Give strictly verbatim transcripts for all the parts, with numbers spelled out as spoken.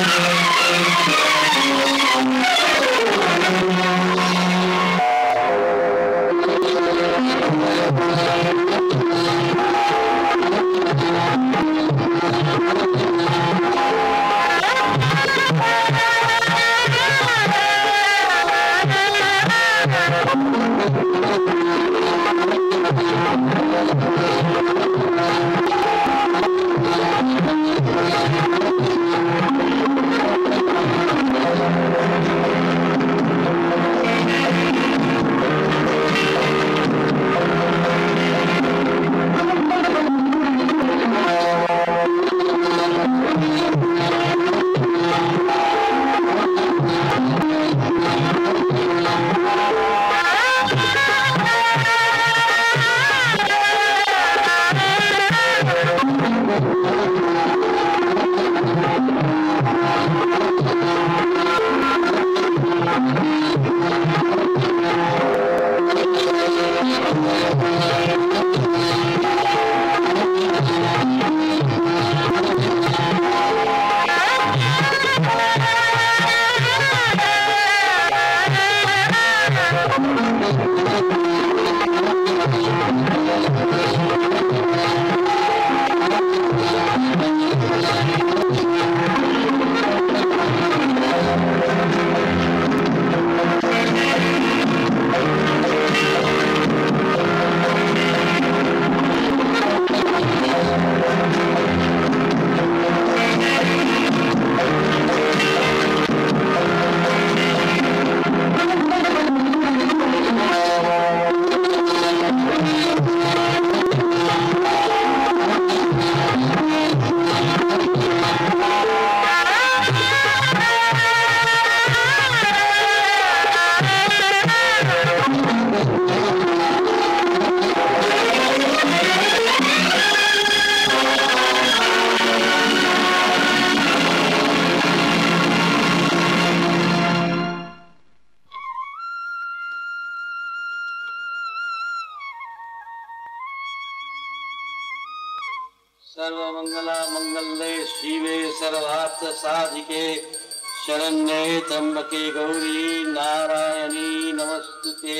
साधिके शरण्ये त्र्यंबके गौरी नारायणी नमस्तुते।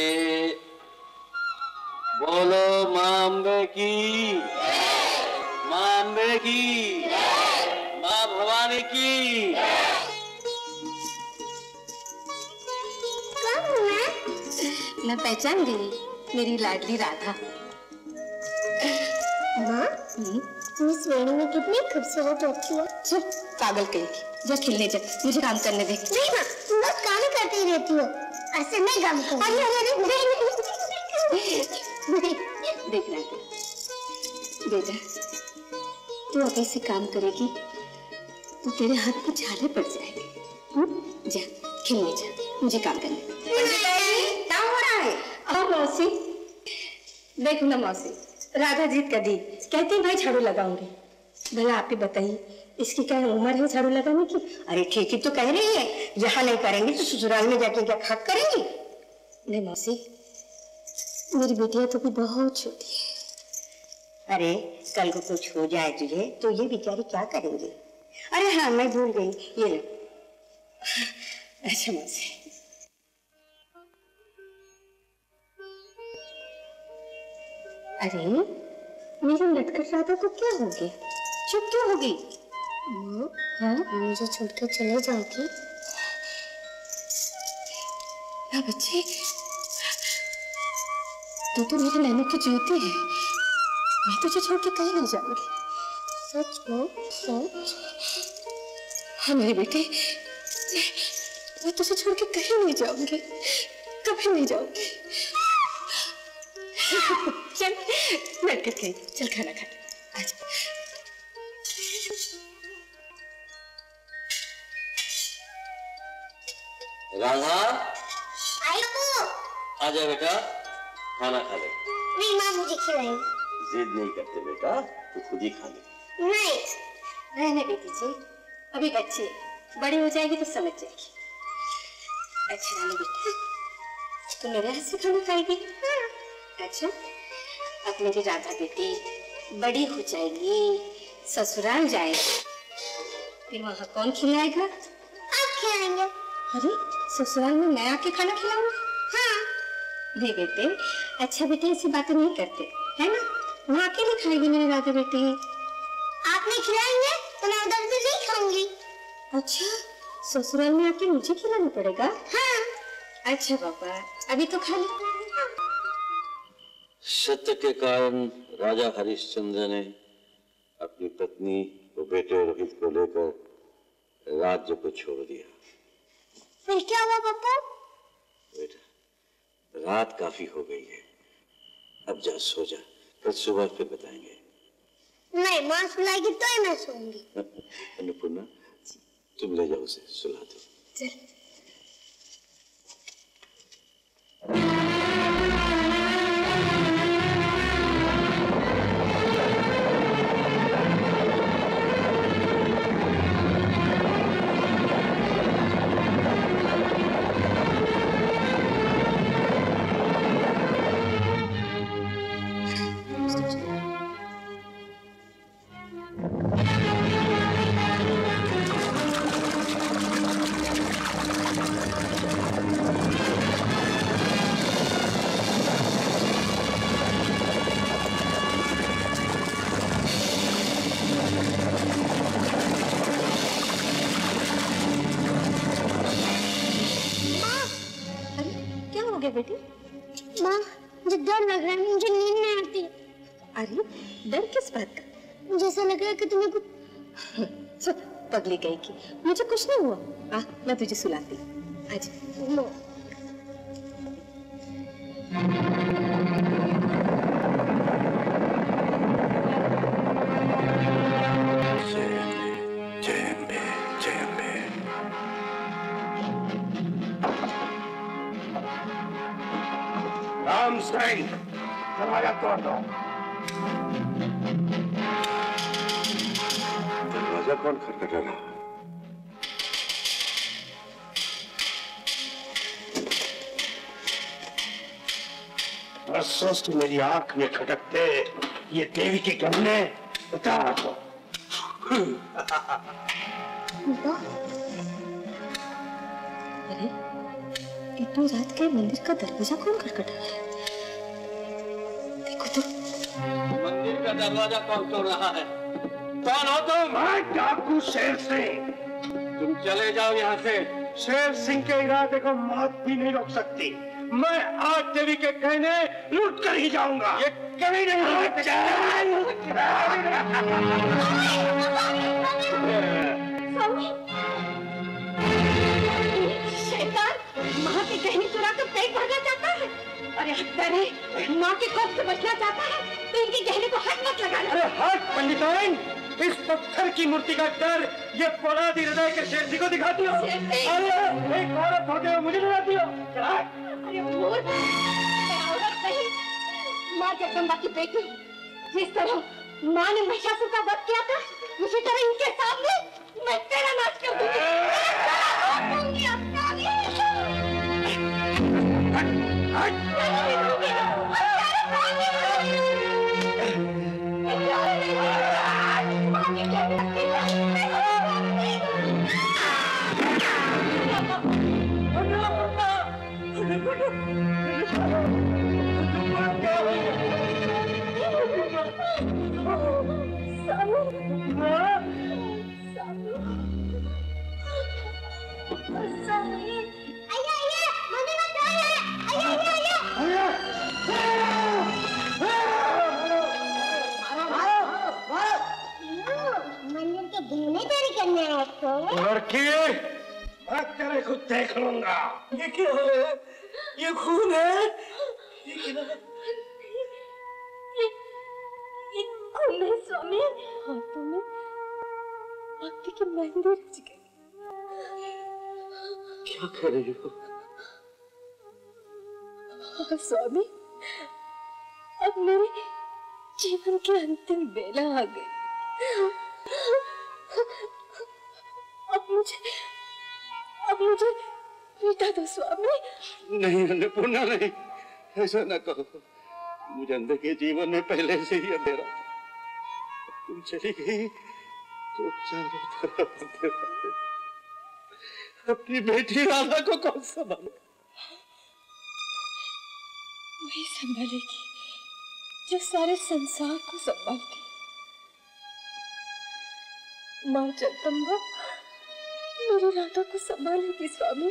बोलो मां अम्बे की, मां अम्बे की, मां भवानी की। कौन हूँ मैं? मैं पहचान गई, मेरी लाडली राधा। माँ, मिस वेणु में कितनी खूबसूरत होती है। चुप पागल कहेगी, जा खेलने जा, मुझे काम करने दे। नहीं माँ, तुम बस काम ही करती रहती हो, ऐसे मैं काम करूँ। अरे अरे अरे देख रहा है बेटा, तू अब ऐसे काम करेगी तो तेरे हाथ में छाले पड़ जाएंगे। जा खेलने जा, मुझे काम करने दे। क्या हो रहा है? अब मौसी देखो ना मौसी, राधा जीत का दी कहती भाई झाड़ू लगाऊंगी। भला आप ही बताइए, इसकी क्या उम्र है झाड़ू लगाने की? अरे ठीक ही तो कह रही है, जहाँ नहीं करेंगी तो ससुराल में जाके क्या खाक करेंगी? नहीं मौसी, मेरी बेटियां तो भी बहुत छोटी है। अरे कल को कुछ हो जाए तुझे तो ये बेचारी क्या करेंगे? अरे हाँ मैं भूल गई, ये लो। अच्छा मौसी, अरे मेरी नटखट राधा को क्या हो गया? चुप क्यों हो गई? हाँ मुझे छोड़कर चले जाओगी? ना बच्ची, तू तो मेरे नैनों की ज्योति है, मैं तुझे छोड़ के कहीं नहीं जाऊंगी। सच में? सच? हाँ मेरी बेटी, मैं तुझे छोड़ के कहीं नहीं जाऊंगी, कभी नहीं जाऊंगी। चल बैठ कर खाई, चल खाना खा। आजा। राधा, आई बाबू। आजा बेटा, खाना खा ले। नहीं माँ मुझे खिलाएंगी। जिद नहीं करते बेटा, तू खुद ही खा ले। नहीं रहने बेटी जी, अभी बच्ची है, बड़ी हो जाएगी तो समझ जाएगी। अच्छा रानी बेटा, तू मेरे हाथ से खाना खाएगी? हाँ। अच्छा, अब मेरी राधा बेटी बड़ी हो जाएगी, ससुराल जाएगी, फिर वहाँ कौन खिलाएगा? आप खिलाएंगे। अरे ससुराल में मैं आके खाना खिलाऊंगी? हाँ। नहीं बेटे, अच्छा बेटे ऐसी बातें नहीं करते, है ना? वहाँ अकेले खाएगी मेरी राधा बेटी। आप नहीं खिलाएंगे तो मैं उधर से नहीं खाऊंगी। अच्छा, ससुराल में आके मुझे खिलाना पड़ेगा? हाँ। अच्छा पापा, अभी तो खा लो। सत्य के कारण राजा हरिश्चंद्र ने अपनी पत्नी और बेटे रोहित को लेकर राज्य को छोड़ दिया। फिर क्या हुआ पापा? बेटा, रात काफी हो गई है, अब जा सो जा, कल सुबह फिर बताएंगे। नहीं, माँ सुलाएगी तो ही मैं सोऊंगी। अन्नपूर्णा, तुम ले जाओ उसे, सुला दो। चल। बेटी? माँ, मुझे डर लग रहा है, मुझे नींद नहीं आती। अरे डर किस बात का? मुझे ऐसा लग रहा है कि तुम्हें कुछ चुप पगली गई की, मुझे कुछ नहीं हुआ। आ, मैं तुझे सुलाती। आज लो। राम सिंह, दरवाजा तोड़ दो। दरवाजा कौन खटखटा रहा? बरसों से मेरी आंख में खटकते ये देवी के गहने उतार दो। अरे इतनी रात के मंदिर का दरवाजा कौन खटखटा रहा है? देखो तो। मंदिर का दरवाजा कौन तोड़ रहा है? कौन हो तुम? मैं डाकू शेर सिंह। तुम चले जाओ यहाँ से। शेर सिंह के इरादे को मौत भी नहीं रोक सकती। मैं आज देवी के गहने लूट कर ही जाऊंगा। ये कभी नहीं हो शैतान, माँ के गहने चुरा कर पेट भरना चाहता है। अरे हत्यारे, माँ के खौफ से बचना चाहता है तो इनके गहने को हाथ मत लगाना। अरे हट पंडिताइन, इस पत्थर की मूर्ति का डर ये पोलादी हृदय के शेर सिंह को दिखाती हो। अरे एक औरत होते हुए मुझे डराती हो। अरे मूर्ख, मैं औरत नहीं, माँ जगदम्बा की बेटी। जिस तरह माँ ने महिषासुर का वध किया था, उसी तरह इनके सामने मैं तेरा नाश कर दूंगी। लड़की, मैं तेरे को देख लूंगा। ये क्या है? ये खून है? ये क्या है? ये, ये खून है स्वामी। हाथों में भक्ति की मेहंदी रच गई। क्या कर रही हो? हाँ स्वामी, अब मेरे जीवन की अंतिम बेला आ गई। अब मुझे अब मुझे मिटा दो स्वामी। नहीं अन्नपूर्णा, नहीं, ऐसा न कहो। मुझे अंधे के जीवन में पहले से ही अंधेरा था। तुम चली गई तो चारों तरफ अंधेरा, अपनी बेटी राधा को कौन संभाले? वही संभालेगी जो सारे संसार को संभालती। माँ जगदम्बा मेरी राधा को संभालेगी स्वामी।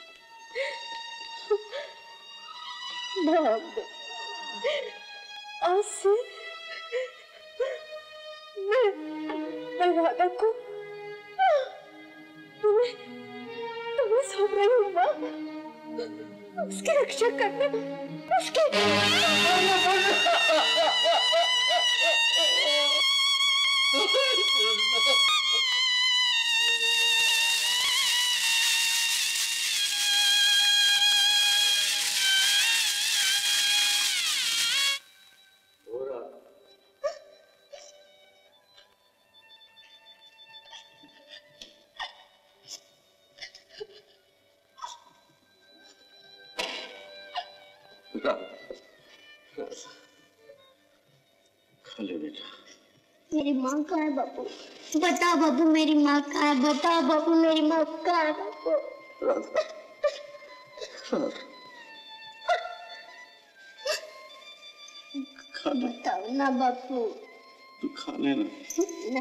आज से मैं, मैं राधा को तुम्हें तुम्हें सौंप रही हूँ माँ। उसकी रक्षा करना, उसकी मेरी माँ कहाँ है बापू? बता बापू मेरी माँ कहाँ है? बता बापू मेरी माँ कहाँ है बापू? राधा, राधा। बताओ ना बापू। तू खा लेना।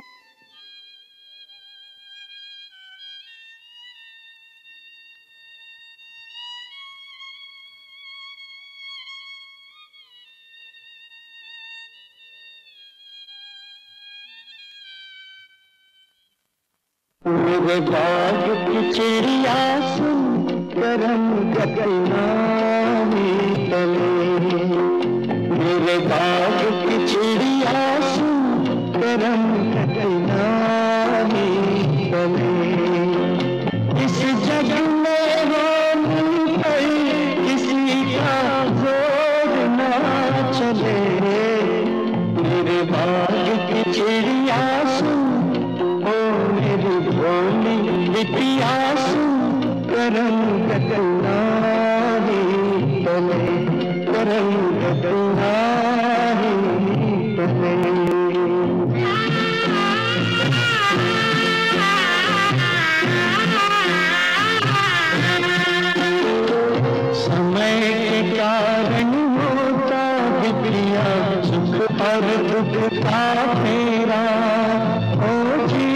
मेरे बाग की चिड़िया सुन करम गगना में तले, मेरे बाग की चिड़िया सुन करम गगना में तले। इस जग में रोने पर किसी का जोर ना चले, मेरे बाग की चिड़िया सुन इतिहास करम गगना ही तले, करम गगना ही तले। समय के कारण होता बिगड़िया सुख और दुख का फेरा। ओ जी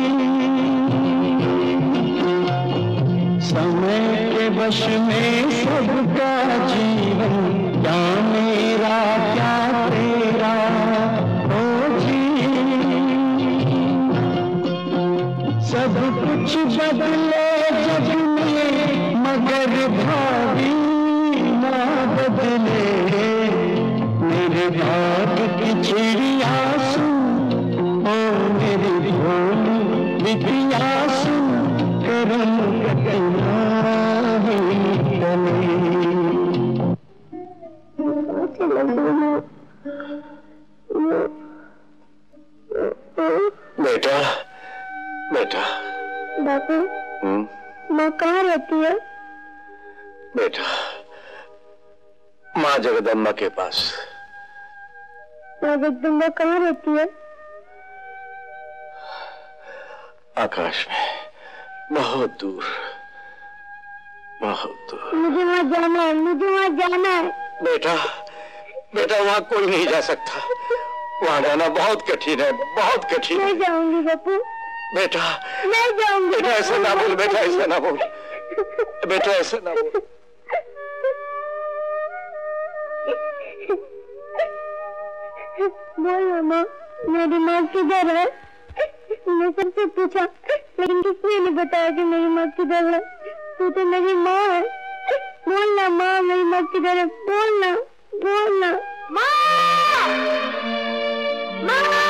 समय के वश में सबका जीवन, क्या मेरा क्या तेरा। ओ जी सब कुछ बदले जग में मगर भावी ना बदले, मेरे भाग की चिड़िया सुन, ओ मेरी भोली बिटिया सुन करम गगना ही तले। बेटा, बेटा। बापू, माँ कहाँ रहती है? बेटा, माँ जगदम्बा के पास। माँ जगदम्बा कहाँ रहती है? आकाश में, बहुत दूर, बहुत दूर। मुझे वहाँ जाना है, मुझे वहाँ जाना है। बेटा, बेटा वहाँ कोई नहीं जा सकता, वहाँ जाना बहुत कठिन है, बहुत कठिन। मैं जाऊंगी बापू। बेटा, मैं जाऊंगी। बेटा ऐसा ना बोल, बेटा ऐसा ना बोल, बेटा ऐसा ना बोल। बोल माँ, मेरी माँ किधर है? मैं सबसे पूछा, लेकिन किसी ने बताया कि मेरी माँ किधर है। तू तो मेरी माँ है। बोलना माँ, मेरी माँ किधर है? बोलना, बोलना। माँ, माँ,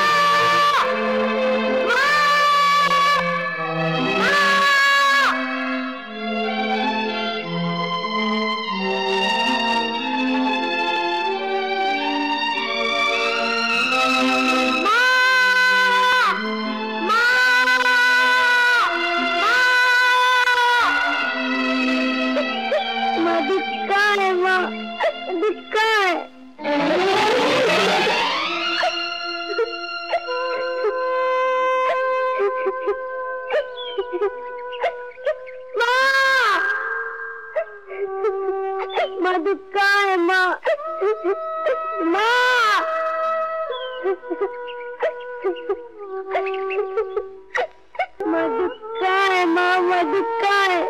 कहाँ है?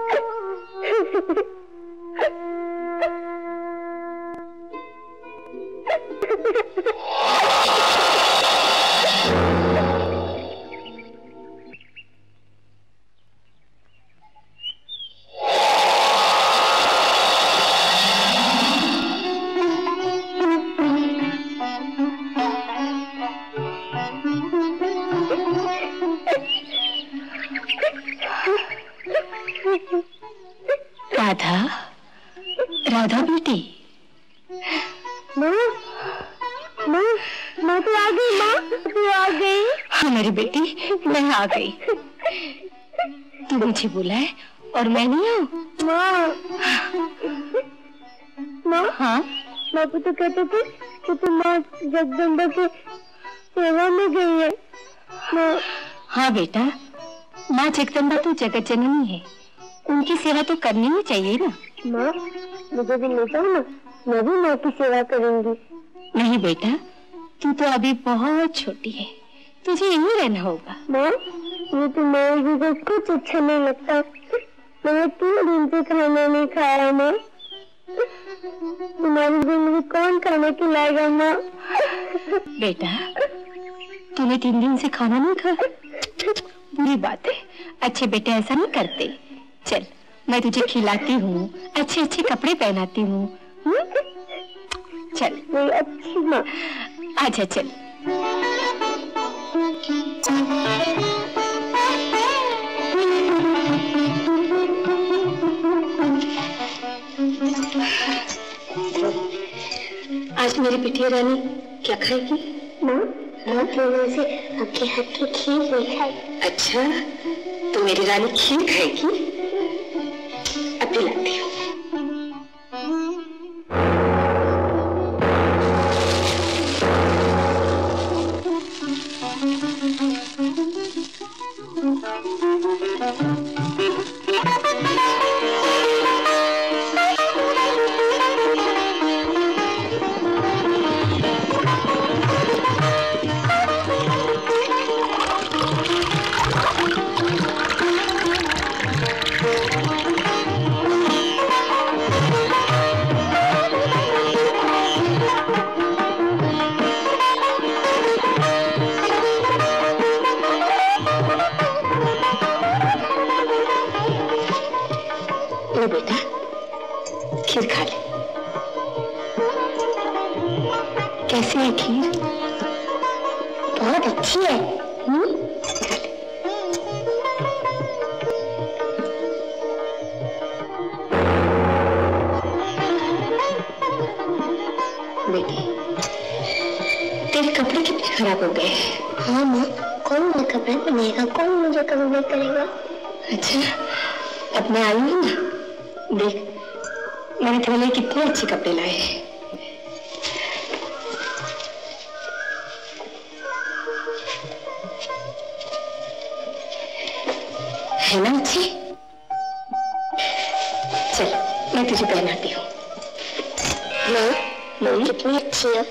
राधा, राधा बेटी। माँ, माँ, माँ तो आ गई। माँ तू आ गई। हाँ मेरी बेटी, मैं आ गई। तू मुझे बुला है और मैं नहीं आऊँ? माँ, माँ, हाँ बापू तो कहते थे कि तुम माँ जगदम्बा की सेवा में गई है। माँ, हाँ बेटा, माँ जगदम्बा तो जगत जननी है, उनकी सेवा तो करनी ही चाहिए ना। माँ, मुझे भी ले जाओ ना, मैं भी माँ की सेवा करूंगी। नहीं बेटा, तू तो अभी बहुत छोटी है, तुझे यहीं रहना होगा। माँ, ये तो मेरे को कुछ अच्छा नहीं लगता। मैंने तीन दिन से खाना नहीं खाया। माँ, तुम्हारी जिंदगी कौन खाना खिलाएगा? माँ, बेटा तूने तीन दिन से खाना नहीं खाया, बुरी बात है। अच्छे बेटे ऐसा नहीं करते। चल मैं तुझे खिलाती हूँ, अच्छे अच्छे कपड़े पहनाती हूँ। चल मेरी अच्छी माँ। आजा चल। आज मेरी बिटिया रानी क्या खाएगी? माँ, बहुत दिनों से आपके हाथ की खीर नहीं खाई। अच्छा, तो मेरी रानी खीर खाएगी? अब दिलाती हूँ। बेटा खीर खा ले। कैसी है खीर? बहुत अच्छी है। हम्म? बेटी तेरे कपड़े कितने खराब हो गए। हाँ माँ, कौन मुझे कपड़े पहनेगा? कौन मुझे कपड़े करेगा? अच्छा, अब मैं आई हूँ ना, देख मैंने तेरे लिए कितने अच्छे कपड़े लाए हैं। है ना अच्छी? चल मैं तुझे पहनाती हूँ। माँ, माँ कितनी अच्छी है।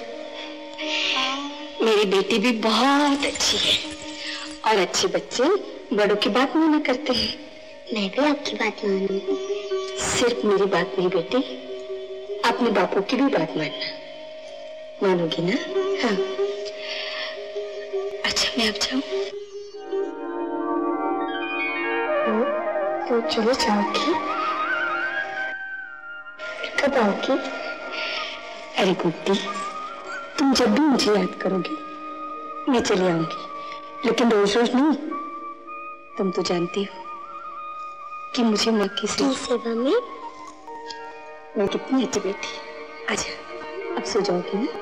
मेरी बेटी भी बहुत अच्छी है और अच्छे बच्चे बड़ों की बात माना करते हैं। मैं भी आपकी बात मानूंगी। सिर्फ मेरी बात नहीं बेटी, अपने बापू की भी बात मानना। मानोगी ना? हाँ। अच्छा मैं अब जाऊं? तो चली जाओगी? कब आओगी? अरे गुड्डी, तुम जब भी मुझे याद करोगी मैं चली आऊंगी, लेकिन रोज रोज नहीं। तुम तो जानती हो कि मुझे माँ की सेवा में मैं कितनी अच्छी बेटी। आजा अब सो जाओगी ना?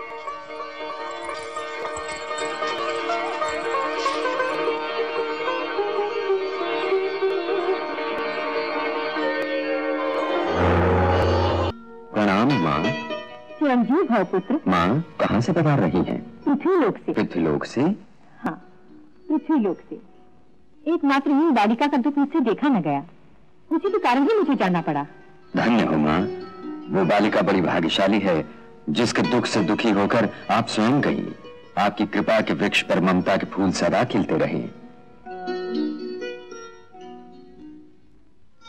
प्रणाम माँ। चिरंजीव भावपुत्र। माँ कहाँ से पधार रही हैं? पृथ्वीलोक से। पृथ्वीलोक से? हाँ, पृथ्वीलोक से। एक मात्र ही बालिका का दुख मुझसे देखा न गया, उसी के कारण ही मुझे जाना पड़ा। धन्य हो माँ, वो बालिका बड़ी भाग्यशाली है जिसके दुख से दुखी होकर आप स्वयं गई। आपकी कृपा के वृक्ष पर ममता के फूल सदा खिलते रहे।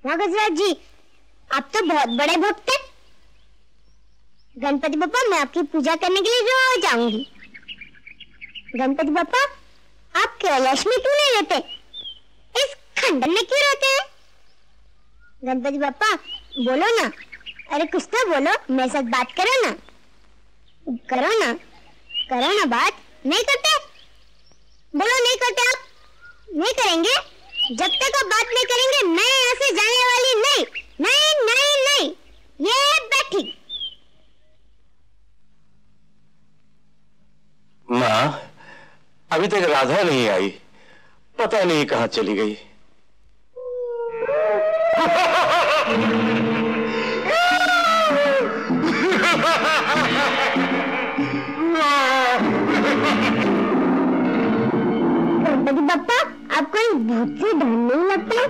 वाह गजराज जी, आप तो बहुत बड़े भक्त हैं। गणपति बप्पा, मैं आपकी पूजा करने के लिए रोज आऊंगी। गणपति बप्पा, आप कैलाश में क्यों नहीं रहते? इस खंडर में क्यों रहते हैं? गणपति बप्पा बोलो ना, अरे कुछ तो बोलो, मेरे साथ बात करो ना, करो ना, करो ना बात। नहीं करते? बोलो नहीं करते आप? नहीं करेंगे? जब तक आप बात नहीं करेंगे मैं यहाँ से जाने वाली नहीं। नहीं नहीं नहीं, ये बैठी। माँ, अभी तक राधा नहीं आई, पता नहीं कहाँ चली गई। गणपति बप्पा, आपको इस भूत से डर नहीं लगता?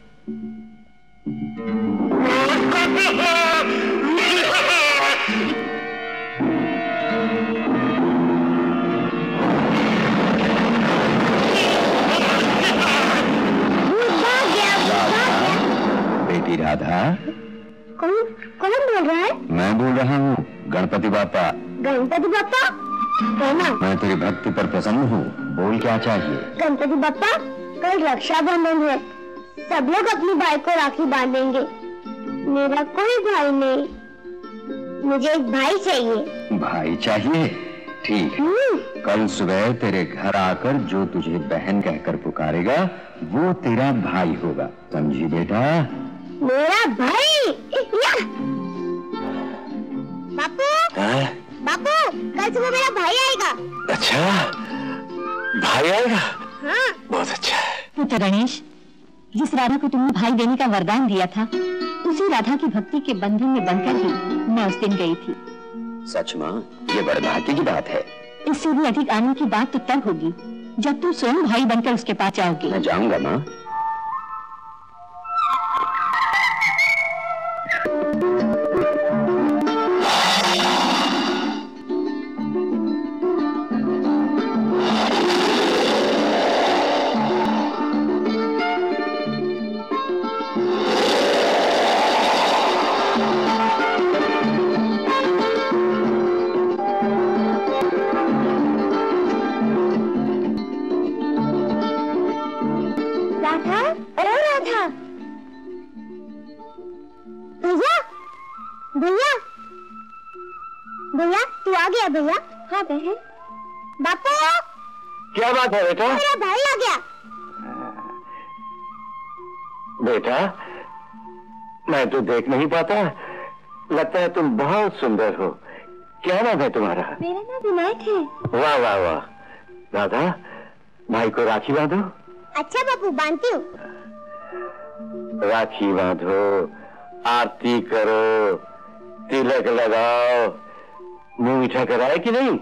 बेटी राधा, कौन कौन बोल रहा है? मैं बोल रहा हूँ, गणपति बापा। गणपति बप्पा कहना। मैं तेरी भक्ति पर प्रसन्न हूँ, बोल क्या चाहिए? गणपति बप्पा, कल रक्षाबंधन है, सब लोग अपनी भाई को राखी बांधेंगे। मेरा कोई भाई नहीं, मुझे एक भाई चाहिए। भाई चाहिए? ठीक है, कल सुबह तेरे घर आकर जो तुझे बहन कहकर पुकारेगा वो तेरा भाई होगा, समझी बेटा? मेरा भाई? बापू, बापू, कल सुबह मेरा भाई आएगा। अच्छा, भाई आएगा? हाँ। बहुत अच्छा है। पुत्र गणेश, जिस राधा को तुमने भाई देने का वरदान दिया था, उसी राधा की भक्ति के बंधन में बनकर ही मैं उस दिन गई थी। सच माँ, ये बड़े भाग्य की बात है। इससे भी अधिक आनंद की बात तो तब होगी जब तुम स्वयं भाई बनकर उसके पास जाओगे। मैं जाऊंगा माँ। भैया। हाँ बहन। बापू, क्या बात है बेटा? मेरा भाई आ गया। बेटा, मैं तो देख नहीं पाता, लगता है तुम बहुत सुंदर हो। क्या नाम है तुम्हारा? मेरा नाम विनायक है। वाह वाह वाह। राधा, भाई को राखी बांधो। अच्छा बापू, बांधती हूँ। राखी बांधो, आरती करो, तिलक लगाओ, मुंह मीठा कराए कि नहीं?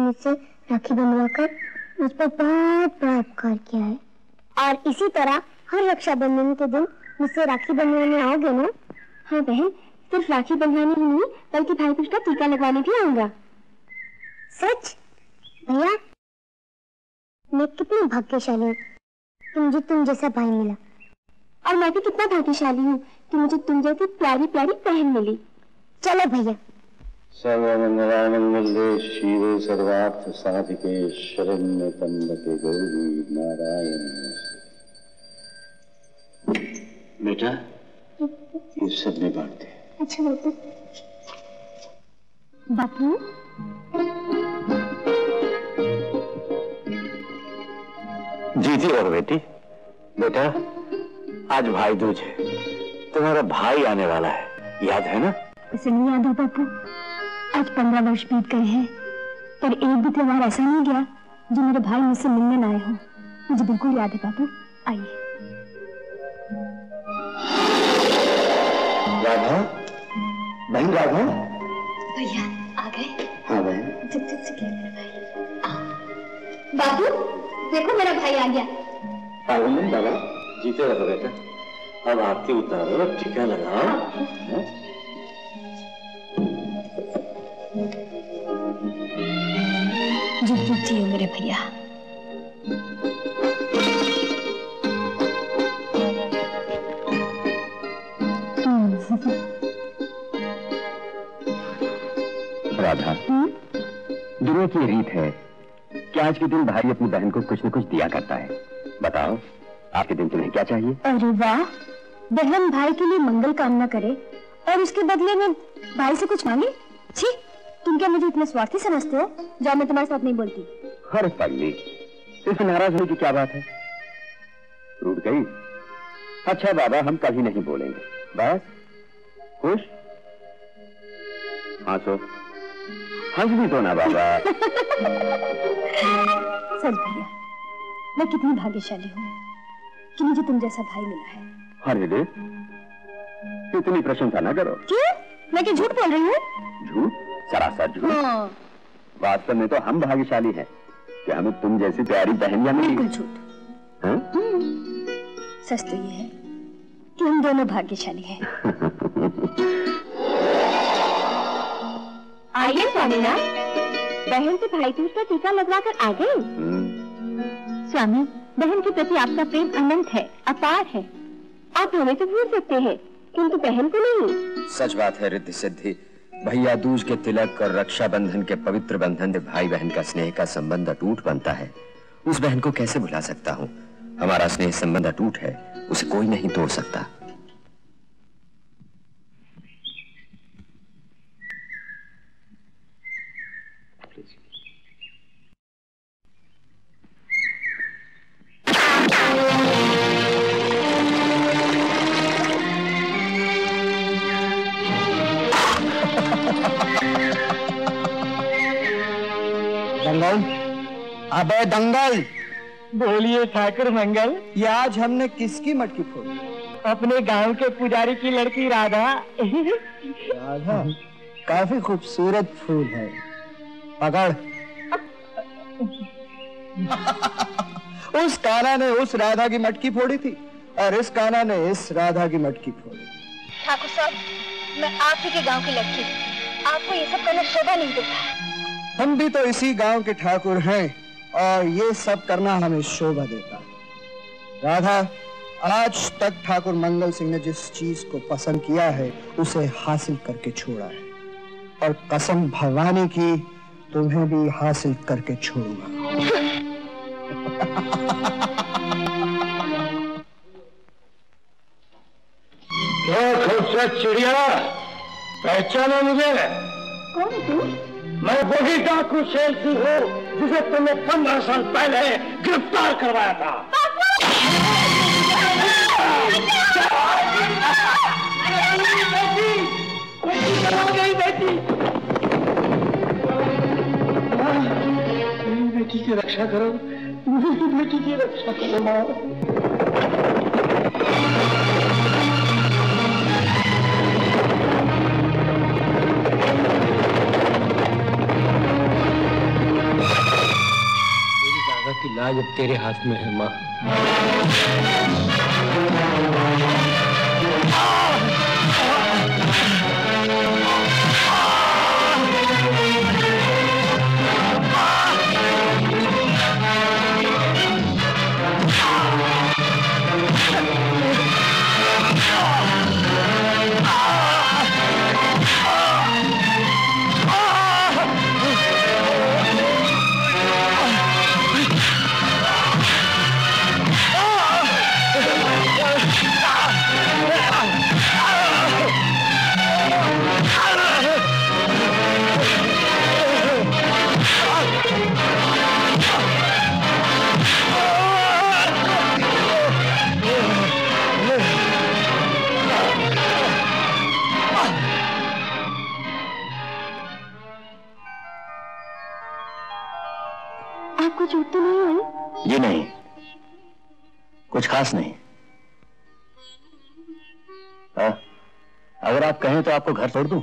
मुझसे राखी बनवाकर मुझ पर बहुत बड़ा उपकार किया है। और इसी तरह हर रक्षाबंधन के दिन मुझसे राखी बनवाने आओगे ना? हाँ बहन, सिर्फ राखी बनवाने ही नहीं बल्कि भाई दूज का टीका लगवाने भी आऊंगा। सच? भैया मैं कितनी भाग्यशाली हूँ कि मुझे तुम जैसा भाई मिला। और मैं भी कितना भाग्यशाली हूँ कि मुझे तुम जैसी प्यारी प्यारी बहन मिली। चलो भैया। सर्वमंगलामंगल्ये शिवे सर्वार्थ साधिके शरण्ये त्र्यंबके गौरी नारायण नमोस्तुते। बेटा ये सब में बांटते हैं। अच्छा बापू। बापू जीती और बेटी। बेटा आज भाई दूज है, तुम्हारा भाई आने वाला है, याद है ना? उसे नहीं याद हो बापू, आज पंद्रह वर्ष बीत गए हैं पर एक भी त्योहार ऐसा नहीं गया जो मेरे भाई मुझसे मिलने न आए हो। मुझे बिल्कुल याद है बापू। आइए। राधा, बहन राधा। भैया आ गए? हाँ बहन। चुप चुप से खेल मेरा भाई। बाबू देखो मेरा भाई आ गया। आगमन बाबा, जीते रहो बेटा। अब आरती उतारो, टीका लगाओ। जुग जुग जियो मेरे भैया। राधा, दुनिया की रीत है कि आज के दिन भाई अपनी बहन को कुछ न कुछ दिया करता है। बताओ आज के दिन तुम्हें क्या चाहिए? अरे वाह, बहन भाई के लिए मंगल कामना करे और उसके बदले में भाई से कुछ मांगे? छी, तुम क्या मुझे इतने स्वार्थी समझते हो? जाओ, मैं तुम्हारे साथ नहीं बोलती। हर पगली, इसमें नाराज होने की क्या बात है? रूठ गई? अच्छा बाबा, हम कभी नहीं बोलेंगे। बस खुश? हंसो, हंस भी दो ना बाबा। सच भैया, मैं कितनी भाग्यशाली हूँ कि मुझे तुम जैसा भाई मिला है। अरे दे, इतनी प्रशंसा ना करो। क्यों? मैं क्या झूठ बोल रही हूँ? झूठ? सरासर झूठ। हाँ। वास्तव में तो हम भाग्यशाली हैं कि हमें तुम जैसी प्यारी बहनियां मिली। बिल्कुल झूठ। हाँ? सच तो ये है कि हम दोनों भाग्यशाली हैं। आइए स्वामीनाथ, बहन से भाई दूज का टीका लगवा कर आ गई। स्वामी, बहन के प्रति आपका प्रेम अनंत है, अपार है। आप हमें तो भूल सकते हैं किंतु बहन को नहीं। सच बात है रिद्धि सिद्धि। भैया दूज के तिलक और रक्षाबंधन के पवित्र बंधन से भाई बहन का स्नेह का संबंध अटूट बनता है। उस बहन को कैसे भुला सकता हूँ? हमारा स्नेह संबंध अटूट है, उसे कोई नहीं तोड़ सकता। दंगल, अबे दंगल। बोलिए ठाकुर मंगल। ये आज हमने किसकी मटकी फोड़ी? अपने गांव के पुजारी की लड़की राधा। राधा, काफी खूबसूरत फूल है। पकड़। उस कान्हा ने उस राधा की मटकी फोड़ी थी और इस कान्हा ने इस राधा की मटकी फोड़ी। ठाकुर साहब, मैं आप ही के गांव की लड़की हूँ, आपको ये सब करना शोभा नहीं देता। हम भी तो इसी गांव के ठाकुर हैं और ये सब करना हमें शोभा देता। राधा, आज तक ठाकुर मंगल सिंह ने जिस चीज को पसंद किया है उसे हासिल करके छोड़ा है और कसम भवानी की तुम्हें भी हासिल करके छोड़ूंगा। क्या खूबसूरत चिड़िया, पहचाना मुझे? कौन तू? मैं वही डाकू शेर सिंह हूँ जिसे तुमने पंद्रह साल पहले गिरफ्तार करवाया था। बेटी, मेरी बेटी की रक्षा करो, मेरी बेटी की रक्षा करो माँ। आज अब तेरे हाथ में है माँ। आपको चोट तो नहीं आई? जी नहीं, कुछ खास नहीं। आ, अगर आप कहें तो आपको घर छोड़ दूं?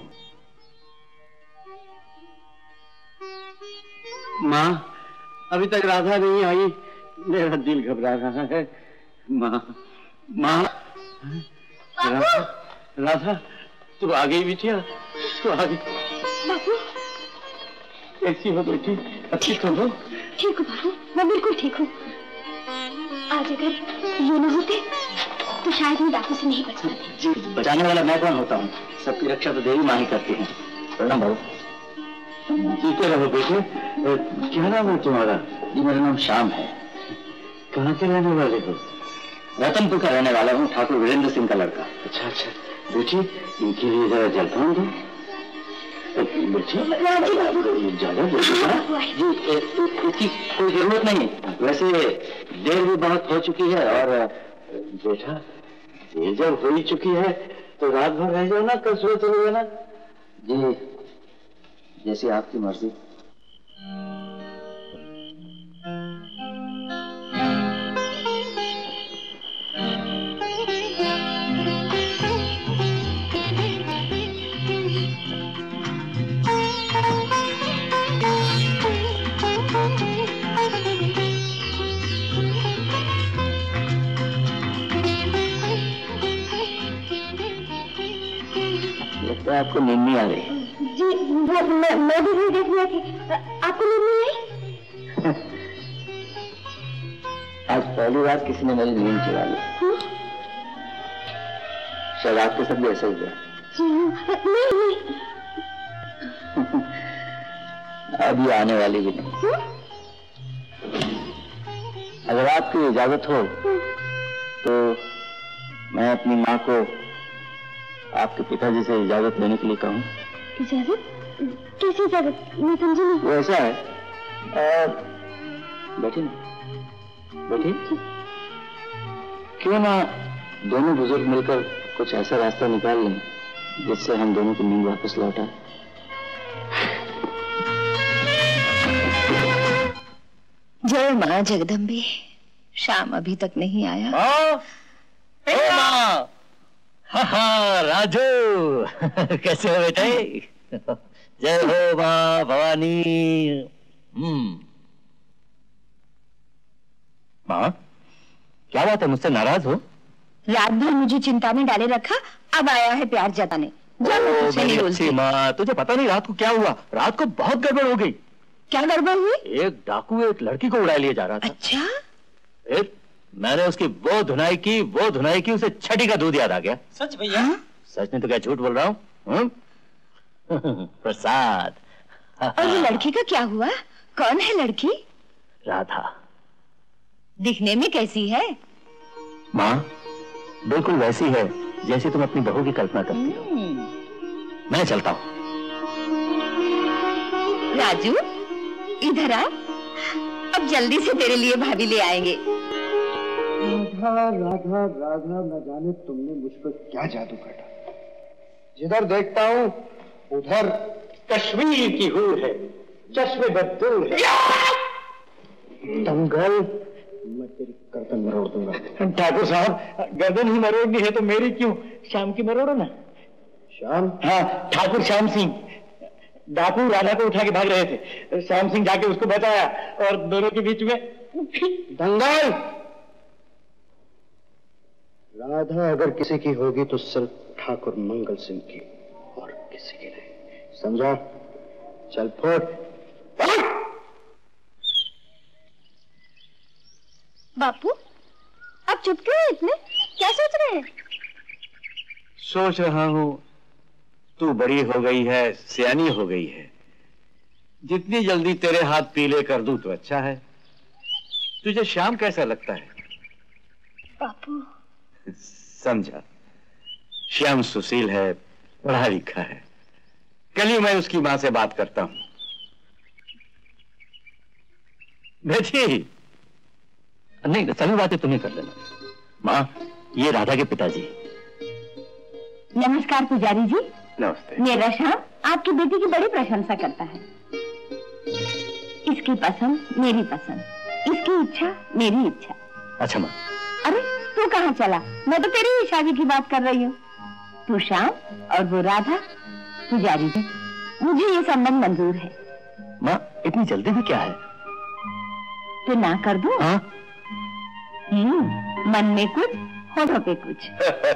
माँ, अभी तक राधा नहीं आई, मेरा दिल घबरा रहा है। माँ, माँ, राधा, राधा, तू आ गई बिटिया, तू आ गई। बाबू, कैसी हो बेटी? अच्छी तो हो? ठीक हूँ बाबू, मैं बिल्कुल ठीक हूँ। आज अगर ये न होते तो शायद मैं डाकू से नहीं बच पाती। जी, बचाने वाला मैं कौन होता हूँ? सबकी रक्षा तो देवी माँ ही करती है। प्रणाम बाबू। जीते रहो बेटे। क्या नाम है तुम्हारा? जी, मेरा नाम श्याम है। कहाँ के रहने वाले हो? रतनपुर का रहने वाला हूँ, ठाकुर वीरेंद्र सिंह का लड़का। अच्छा अच्छा बेटी, इनके लिए जरा जलपान दो। बेटी ज्यादा जी, इसकी कोई जरूरत नहीं, वैसे देर भी बहुत हो चुकी है। और बेटा, देर जब हो ही चुकी है तो रात भर रह जाओ ना, कल सुबह चले जाना। जी, जैसी आपकी मर्जी। लगता है आपको नींद नहीं आ रही। जी, मैं मैं, मैं भी नहीं देख रही थी। आपको नींद नहीं आई? आज पहली बार किसी ने मेरी नींद चुरा ली। शायद आपके साथ भी ऐसा हुआ। नहीं नहीं। अभी आने वाली भी नहीं। अगर आपकी इजाजत हो तो मैं अपनी माँ को आपके पिताजी से इजाजत लेने के लिए कहूँ। इजाजत? कैसी इजाजत? मैं समझी नहीं। वो ऐसा है, बैठिए बैठिए। क्यों ना दोनों बुजुर्ग मिलकर कुछ ऐसा रास्ता निकाल लें जिससे हम दोनों की नींद वापस लौट आए। जय माँ जगदम्बे। शाम अभी तक नहीं आया। माँ, ओ माँ। हाँ हाँ राजू, कैसे हो बेटे? जय हो माँ भवानी। हम्म। माँ, क्या बात है, मुझसे नाराज हो? रात भर मुझे चिंता में डाले रखा, अब आया है प्यार जताने। मेरी अच्छी माँ, तुझे पता नहीं रात को क्या हुआ? रात को बहुत गड़बड़ हो गई। क्या गड़बड़ हुई? एक डाकू एक लड़की को उड़ा लिए जा रहा था। अच्छा? एक मैंने उसकी वो धुनाई की वो धुनाई की उसे छठी का दूध याद आ गया। सच भैया? हाँ? सच नहीं तो क्या झूठ बोल रहा हूँ? प्रसाद। और ये लड़की का क्या हुआ? कौन है लड़की? राधा। दिखने में कैसी है? माँ, बिल्कुल वैसी है जैसी तुम अपनी बहू की कल्पना करती हो। मैं चलता हूँ। राजू, इधर आ। अब जल्दी से तेरे लिए भाभी ले आएंगे। राधा राधा राधा, न जाने तुमने मुझ पर क्या जादू काटा। जिधर देखता हूँ उधर कश्मीर की हूर है, चश्मे बदूर है। दंगल, मैं तेरी गर्दन मरोड़ दूंगा। ठाकुर साहब, गर्दन ही मरोड़नी है तो मेरी क्यों, शाम की मरोड़ो ना। श्याम? हाँ, ठाकुर श्याम सिंह। डाकू राधा को उठा के भाग रहे थे, श्याम सिंह जाके उसको बचाया और दोनों के बीच में दंगल। राधा अगर किसी की होगी तो सिर्फ ठाकुर मंगल सिंह की, और किसी की नहीं, समझा? चल फुट। बापू, आप चुप क्यों हैं इतने? क्या सोच रहे हैं? सोच रहा हूं तू बड़ी हो गई है, सियानी हो गई है, जितनी जल्दी तेरे हाथ पीले कर दूं तो अच्छा है। तुझे श्याम कैसा लगता है? बापू समझा, श्याम सुशील है, पढ़ा लिखा है। कल ही मैं उसकी मां से बात करता हूं। बेटी, नहीं, सभी बातें तुम्हें कर लेना। माँ, ये राधा के पिताजी। नमस्कार पुजारी जी। नमस्ते। मेरा श्याम आपकी बेटी की बड़ी प्रशंसा करता है। इसकी पसंद मेरी पसंद, इसकी इच्छा मेरी इच्छा। अच्छा माँ। अरे तू कहाँ चला? मैं तो तेरी ही शादी की बात कर रही हूँ। तू श्याम और वो राधा। पुजारी जी, मुझे ये संबंध मंजूर है। माँ, इतनी जल्दी में क्या है? तो ना कर दूं? हाँ? हम्म, मन में कुछ, होठों पे कुछ।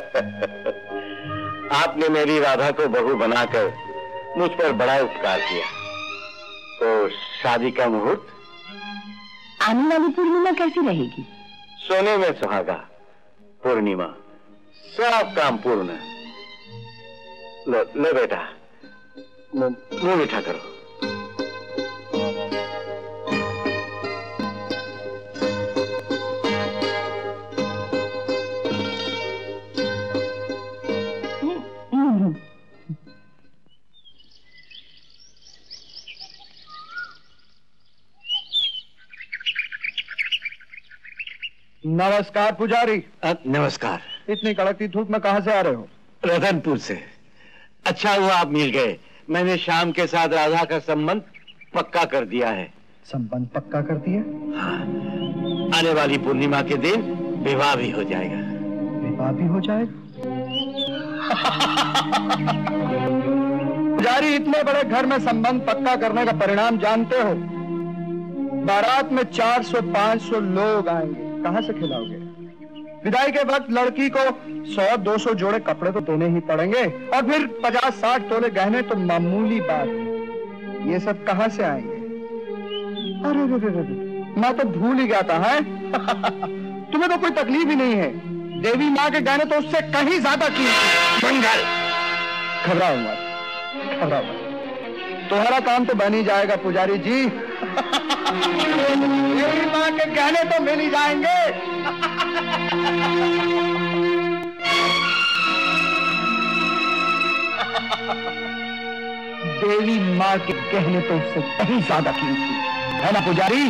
आपने मेरी राधा को बहू बनाकर मुझ पर बड़ा उपकार किया। तो शादी का मुहूर्त? आने वाली पूर्णिमा कैसी रहेगी? सोने में सुहागा पूर्णिमा, सब काम पूर्ण। लो लो बेटा, मुंह मीठा करो। नमस्कार पुजारी। नमस्कार। इतनी कड़कती धूप में कहां से आ रहे हो? रतनपुर से। अच्छा हुआ आप मिल गए। मैंने शाम के साथ राधा का संबंध पक्का कर दिया है। संबंध पक्का कर दिया? हाँ, आने वाली पूर्णिमा के दिन विवाह भी हो जाएगा। विवाह भी हो जाएगा? पुजारी, इतने बड़े घर में संबंध पक्का करने का परिणाम जानते हो? बारात में चार सौ पाँच सौ लोग आएंगे, कहां से खिलाओगे? विदाई के वक्त लड़की को सौ दो सौ जोड़े कपड़े तो देने ही पड़ेंगे, और फिर पचास साठ तोले गहने तो मामूली बात। ये सब कहां से आएंगे? अरे रे रे रे, मैं तो भूल ही गया था। है तुम्हें तो कोई तकलीफ ही नहीं है। देवी माँ के गहने तो उससे कहीं ज्यादा कीमती। मंगल, घबराओ मत, घबराओ मत, तुम्हारा काम तो बन ही जाएगा पुजारी जी। देवी माँ के गहने तो मिल ही जाएंगे। देवी माँ के गहने तो उससे कहीं ज्यादा कीमती है ना पुजारी?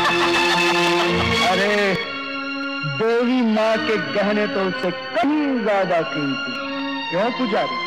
अरे देवी माँ के गहने तो उससे कहीं ज्यादा कीमती, क्यों पुजारी?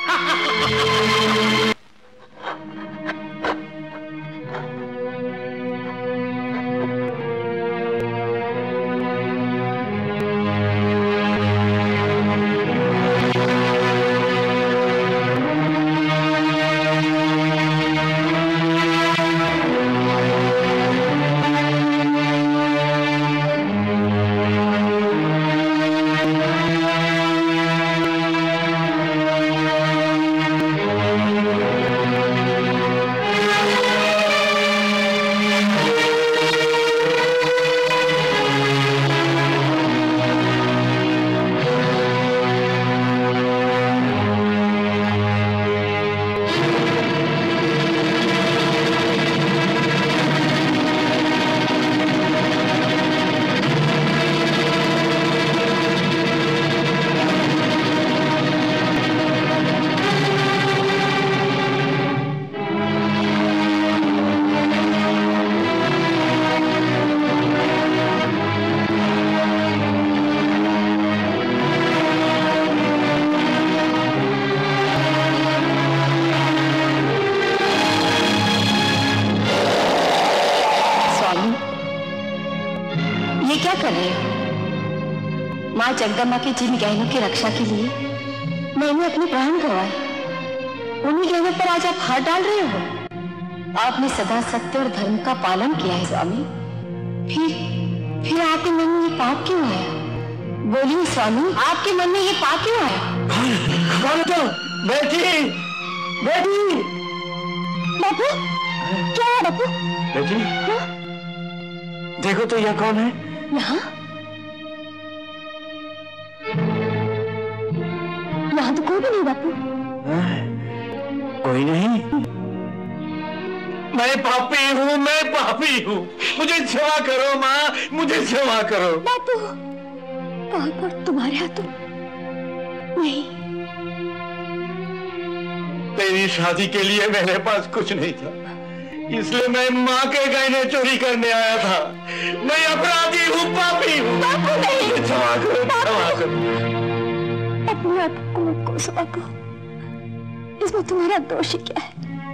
जगदम्बा के जिन गहनों की रक्षा के लिए मैंने अपने प्राण गंवाए, उन्हीं गहनों पर आज आप हाथ डाल रहे हो। आपने सदा सत्य और धर्म का पालन किया है स्वामी, फिर फिर आपके मन में ये पाप क्यों आया? बोलिए स्वामी, आपके मन में ये पाप क्यों आया? कौन तो? बेटी, बेटी। बापू, क्या है बापू? बेटी, देखो तो यह कौन है? यहाँ यहाँ तो कोई भी नहीं बापू। कोई नहीं? मैं पापी हूँ, मैं पापी हूँ। मुझे क्षमा करो माँ, मुझे क्षमा करो। बापू, कहाँ पर तुम्हारे हाथों? नहीं, तेरी शादी के लिए मेरे पास कुछ नहीं था, इसलिए मैं माँ के गहने चोरी करने आया था। मैं अपराधी हूँ, पापी हूँ। बापू नहीं, क्षमा करो, क्षमा करो। अपने आप को मत कोसो बापू, इसमें तुम्हारा दोष ही क्या है?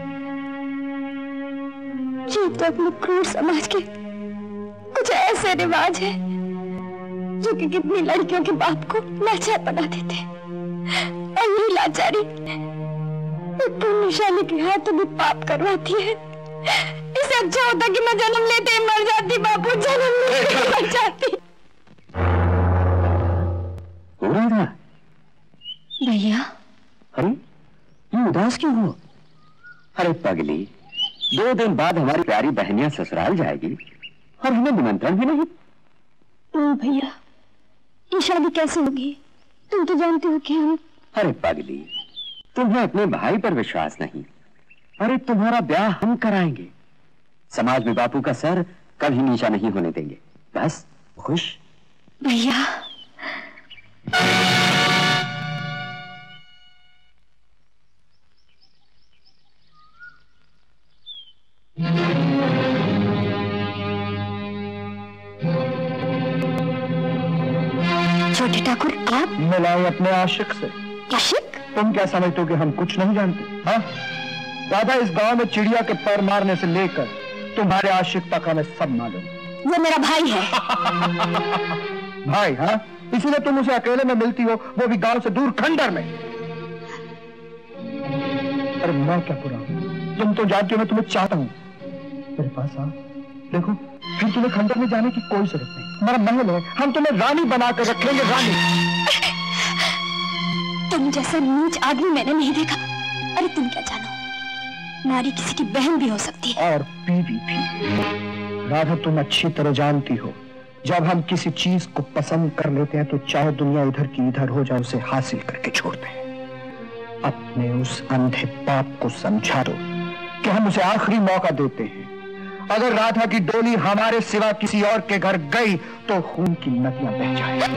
ये तो अपने क्रूर समाज के कुछ ऐसे रिवाज है जो कि कितनी लड़कियों के बाप को लाचार बना देते हैं। और यही लाचारी एक पुण्यशाली के हाथों भी पाप करवाती है। इससे अच्छा होता कि मैं जन्म लेते ही मर जाती बापू, जन्म लेते ही मर जाती। भैया, अरे ये उदास क्यों हो? अरे पगली, दो दिन बाद हमारी प्यारी बहनियां ससुराल जाएगी और हमें निमंत्रण भी नहीं। ओ भैया, ये शादी कैसे होगी? तुम तो जानते हो कि हम। अरे पगली, तुम्हें अपने भाई पर विश्वास नहीं। अरे तुम्हारा ब्याह हम कराएंगे। समाज में बापू का सर कभी नीचा नहीं होने देंगे। बस खुश? भैया, छोटे ठाकुर, आप मिलाए अपने आशिक से। आशिक? तुम क्या समझते हो कि हम कुछ नहीं जानते? हाँ, दादा, इस गांव में चिड़िया के पैर मारने से लेकर तुम्हारे आशिक तक हमें सब मालूम। वो मेरा भाई है। भाई? हाँ, इसीलिए तुम उसे अकेले में मिलती हो, वो भी गांव से दूर खंडर में। अरे मैं क्या बुरा हूं? तुम तो जानती हो मैं तुम्हें चाहता हूं। मेरे पास आओ, देखो, फिर तुम्हें खंडर में जाने की कोई जरूरत नहीं। हमारा महल है, हम तुम्हें रानी बनाकर रखेंगे, रानी। तुम जैसा नीच आदमी मैंने नहीं देखा। अरे तुम क्या जानो, नारी किसी की बहन भी हो सकती है, और बीवी भी। राधा, तुम अच्छी तरह जानती हो, जब हम किसी चीज को पसंद कर लेते हैं तो चाहे दुनिया इधर की इधर हो जाए, उसे हासिल करके छोड़ते हैं। अपने उस अंधे पाप को समझा दो कि हम उसे आखिरी मौका देते हैं। अगर राधा की डोली हमारे सिवा किसी और के घर गई तो खून की नदियां बह जाएंगी।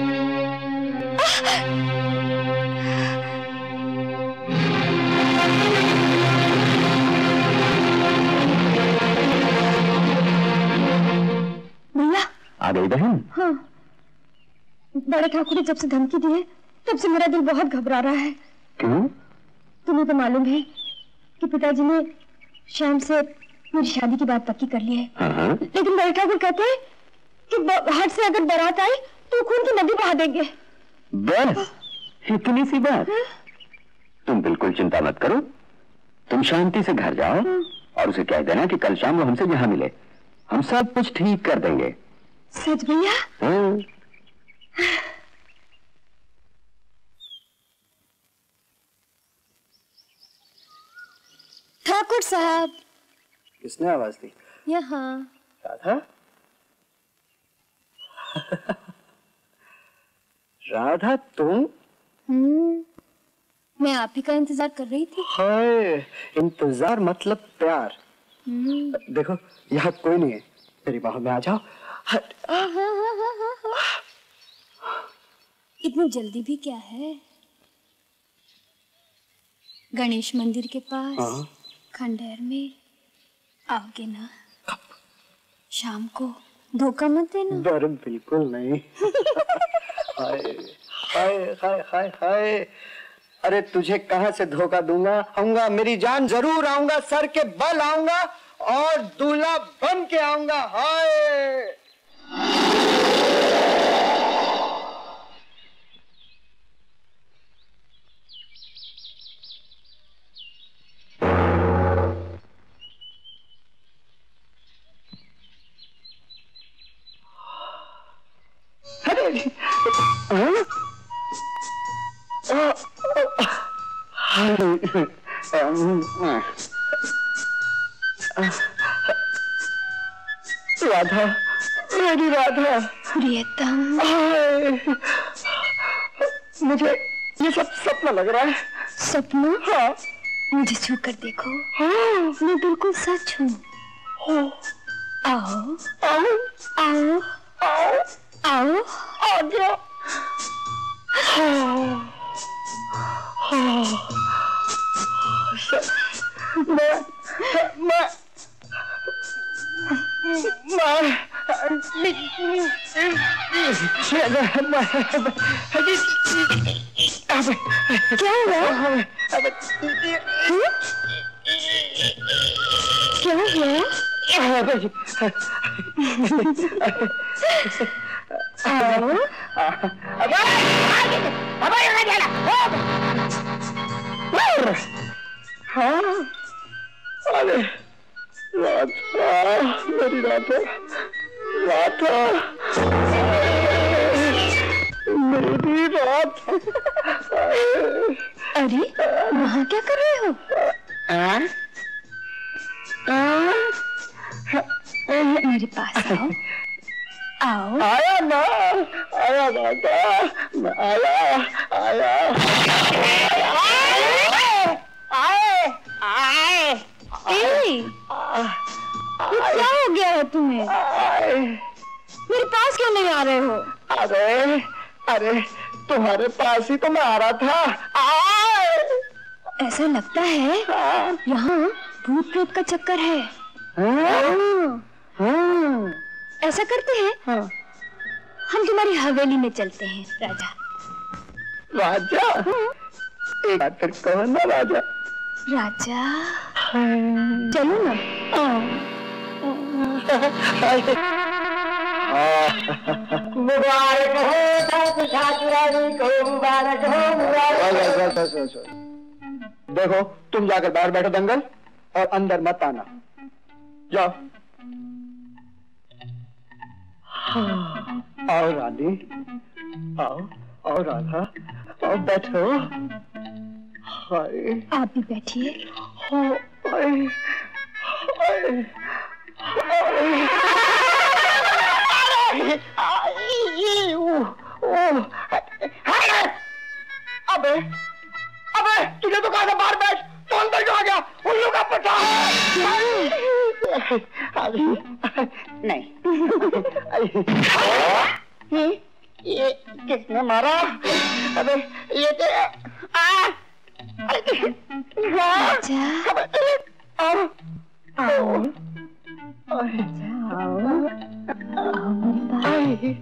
भैया, आ गई बहन? हाँ, बड़े ठाकुर ने जब से धमकी दी है तब से मेरा दिल बहुत घबरा रहा है। क्यों? तुम्हें तो मालूम है कि पिताजी ने श्याम से मेरी शादी की बात पक्की कर ली है। हाँ। लेकिन बड़े ठाकुर कहते हैं कि हाथ से अगर बारात आई तो खून की नदी बहा देंगे। बस इतनी सी बात? हाँ? तुम बिल्कुल चिंता मत करो, तुम शांति से घर जाओ। हाँ? और उसे कह देना कि कल शाम वो हमसे यहाँ मिले, हम सब कुछ ठीक कर देंगे। सच भैया? हाँ। ठाकुर साहब। किसने आवाज दी? यहाँ। राधा? राधा तुम? हम्म, मैं आप ही का इंतजार कर रही थी। हाय, इंतजार मतलब प्यार। हम्म। देखो, यहाँ कोई नहीं है, मेरी बाहों में आ जाओ। इतनी जल्दी भी क्या है? गणेश मंदिर के पास हाँ? खंडेर में आओगे ना? शाम को धोखा मत देना। अरे बिल्कुल नहीं। हाय हाय हाय हाय हाय, अरे तुझे कहां से धोखा दूंगा? आऊंगा, मेरी जान जरूर आऊंगा, सर के बल आऊंगा और दूल्हा बन के आऊंगा। हाय राधा, मेरी राधा। प्रियतम, मुझे ये सब सपना लग रहा है। सपना? हाँ। मुझे छू कर देखो। हाँ। मैं बिल्कुल सच हूँ। आओ आओ आओ आओ आओ आ गया। मैं मैं क्या हुआ? क्या हुआ? हाँ, अरे राधा, मेरी राधा, राधा, मेरी राधा। अरे वहाँ क्या कर रहे हो? आ? मेरे पास आओ। आओ। आया ना, आया राधा, मैं आया, आया, आए, आए, ए, क्या हो गया है तुम्हें? मेरे पास क्यों नहीं आ रहे हो? अरे, अरे, तुम्हारे पास ही तो मैं आ रहा था। आए। ऐसा लगता है यहाँ भूत प्रेत का चक्कर है। हाँ, हाँ, ऐसा करते हैं, हाँ। हम तुम्हारी हवेली में चलते हैं राजा। राजा? एक बात फिर कहो ना राजा। राजा, चलो ना। मुबारक हो ठाकुरानी को, मुबारक हो, मुबारक हो। देखो, तुम जाकर बाहर बैठो दंगल, और अंदर मत आना। जाओ। आओ रानी, आओ, आओ राधा, आओ बैठो। हाय, आप भी बैठिए। हाय, हाय, हाय। अबे, अबे, तुझे तो कहा था बाहर बैठ, तो अंदर क्यों आ गया? उल्लू का पट्टा। नहीं। ये किसने मारा? अबे, ये तो आ, राजा, आओ, आओ, आओ, आओ मेरे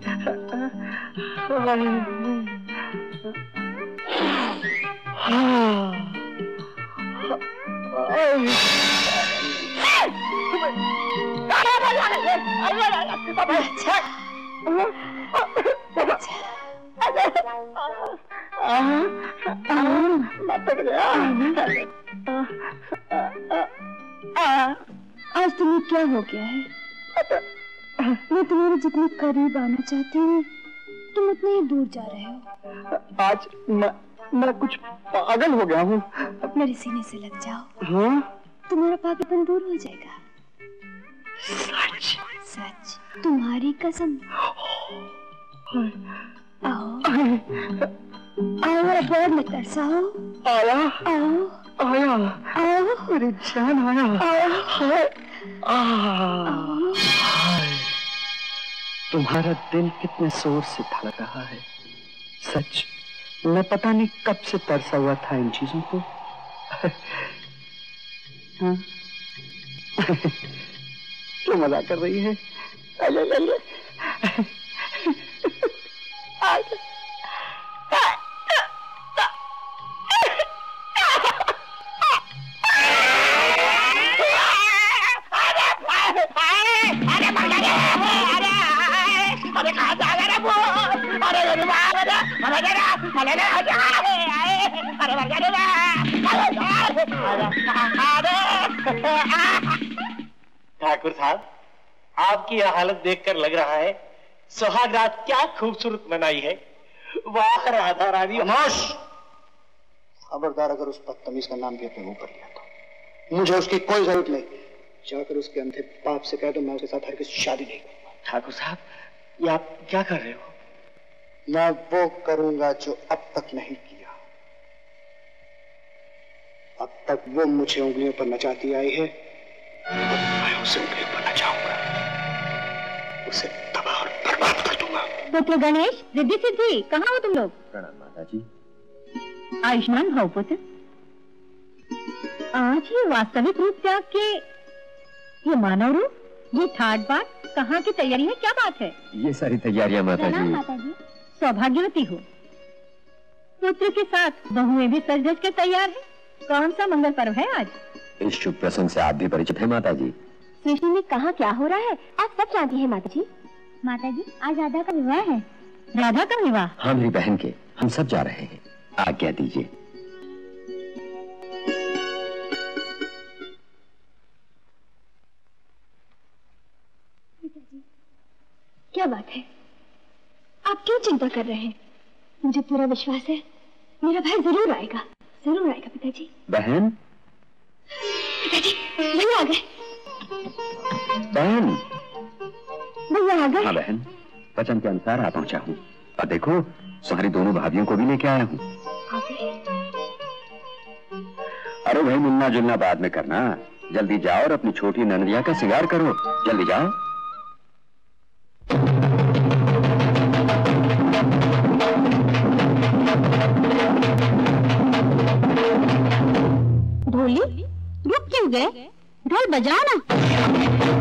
आज तुम्हें क्या हो गया है? मैं तुम्हारे जितने करीब आना चाहती हूँ, तुम उतने ही दूर जा रहे हो। आज मैं मैं कुछ पागल हो गया हूँ। मेरे सीने से लग जाओ। हाँ? तुम्हारा पागलपन दूर हो जाएगा। सच? सच, तुम्हारी कसम। आओ, आओ अब और मत तरसाओ। आया, आओ, आया, आओ, मेरी जान आया। आओ, आओ। तुम्हारा दिल कितने जोर से धड़क रहा है। सच, मैं पता नहीं कब से तरसा हुआ था इन चीजों को। हाँ? क्यों मजाक कर रही है? अले ले ले। ठाकुर साहब, आपकी यह हालत देखकर लग रहा है सुहाग रात क्या खूबसूरत मनाई है। वाह राधा रानी। खामोश, खबरदार अगर उस बदतमीज का नाम भी अपने ऊपर लिया तो मुझे उसकी कोई जरूरत नहीं। जाकर उसके अंधे बाप से कह दो मैं उसके साथ हरगिज शादी नहीं करूंगा। ठाकुर साहब, ये आप क्या कर रहे हो? मैं वो करूंगा जो अब तक नहीं किया। अब तक वो मुझे उंगलियों पर नचाती आई है, अब मैं उसे उंगलियों पर नचाऊंगा, उसे तबाह और बर्बाद कर दूंगा। पुत्र गणेश, रिद्धि सिद्धि, कहाँ हो तुम लोग? प्रणाम माता जी। आयुष्मान भव पुत्र। आज ये वास्तविक रूप त्याग के, ये मानव रूप, ये ठाट बाट, कहाँ की तैयारी है? क्या बात है? ये सारी तैयारियां माता जी। माता जी, सौभाग्यवती हो। पुत्र के साथ बहुएं भी सज धज के तैयार है। कौन सा मंगल पर्व है आज? इस शुभ प्रसंग से आप भी परिचित है माता जी। सृष्टि में कहाँ क्या हो रहा है आप सब जानती है माता जी। माता जी, आज राधा का विवाह है। राधा का विवाह? हाँ मेरी बहन के, हम सब जा रहे हैं। आज्ञा दीजिए। क्या बात है, आप क्यों चिंता कर रहे हैं? मुझे पूरा विश्वास है मेरा भाई जरूर आएगा, जरूर आएगा पिताजी। बहन, पिताजी भैया आ गए। बहन, भैया आ गए। हाँ बहन, वचन के अनुसार आ पहुंचा हूँ। और देखो, तुम्हारी दोनों भाभियों को भी लेके आया हूँ। अरे भाई, मिलना जुलना बाद में करना, जल्दी जाओ और अपनी छोटी ननदिया का श्रृंगार करो। जल्दी जाओ। ढोली, रुक क्यों गए? ढोल बजाओ ना।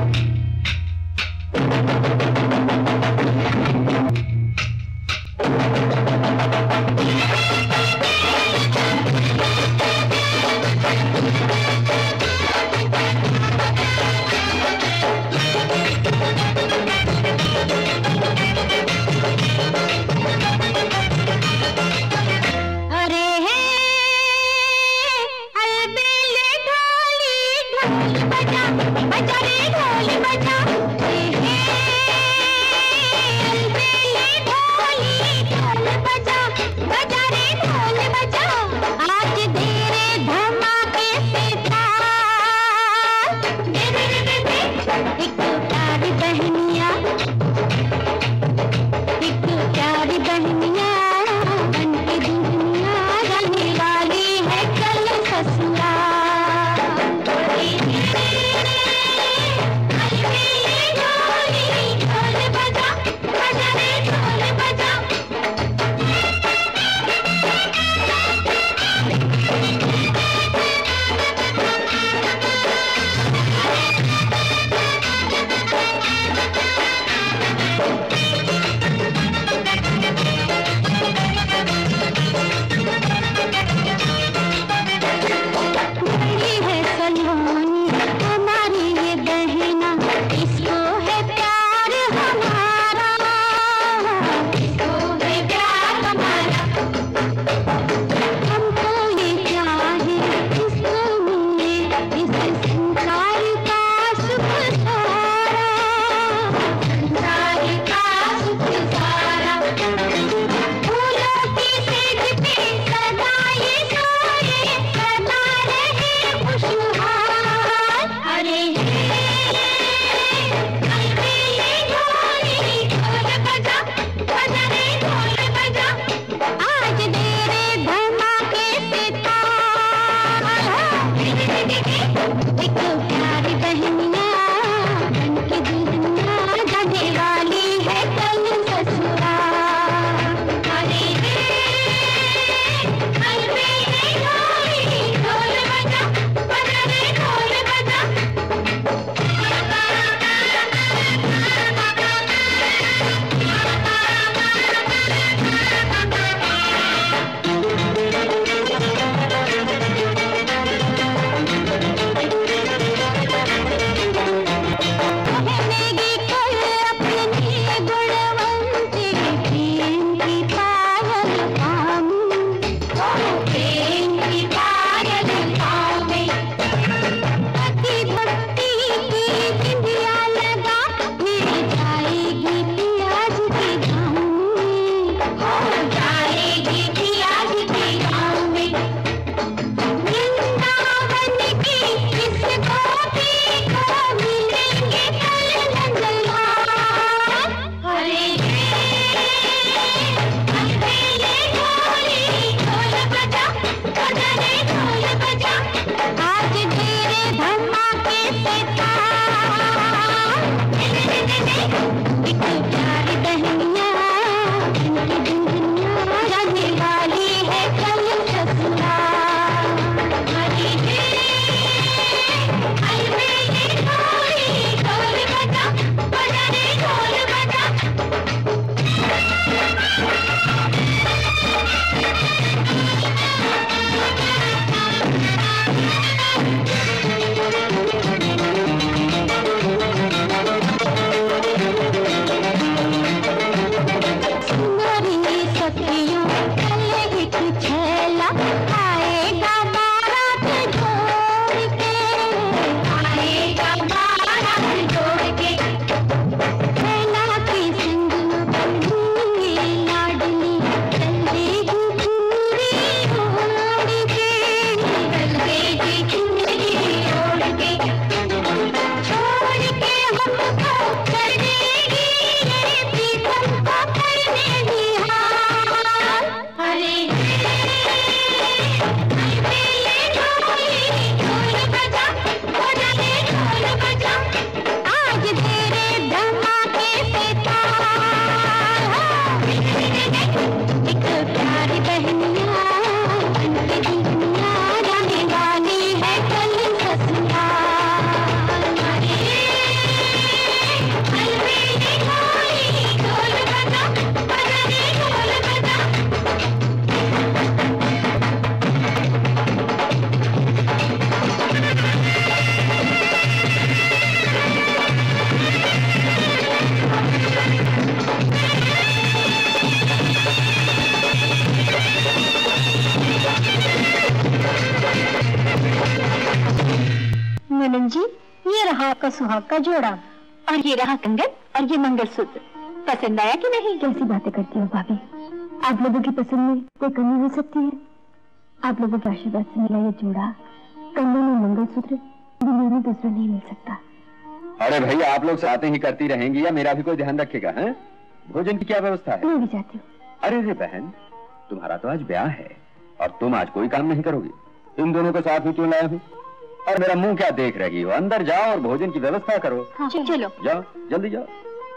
आनंद जी, ये रहा आपका सुहाग का जोड़ा और ये रहा कंगन और ये मंगलसूत्र। पसंद आया कि नहीं? कैसी बातें करती हो भाभी, आप लोगों की पसंद में कोई कमी हो सकती है? आप लोगों के आशीर्वाद से मिला ये जोड़ा, कंगन और मंगलसूत्र दुनिया में दूसरा नहीं मिल सकता। अरे भैया, आप लोग साथ ही करती रहेंगी या मेरा भी कोई ध्यान रखेगा? हैं? भोजन की क्या व्यवस्था है? मैं भी जाती हूँ। अरे रे बहन, तुम्हारा तो आज ब्याह है और तुम आज कोई काम नहीं करोगी। इन दोनों को साथ में क्यों लाया हूँ? और मेरा मुंह क्या देख रही हो? अंदर जाओ और भोजन की व्यवस्था करो। हाँ, चलो जाओ, जल्दी जाओ।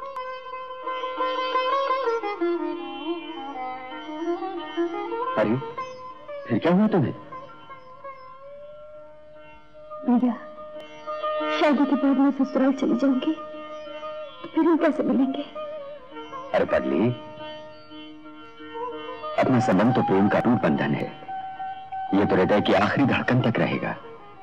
अरे फिर क्या हुआ तुम्हें? भैया, शादी के बाद मैं ससुराल चली जाऊंगी तो फिर हम कैसे मिलेंगे? अरे पगली, अपना संबंध तो प्रेम का अटूट बंधन है। ये तो हृदय की आखिरी धड़कन तक रहेगा।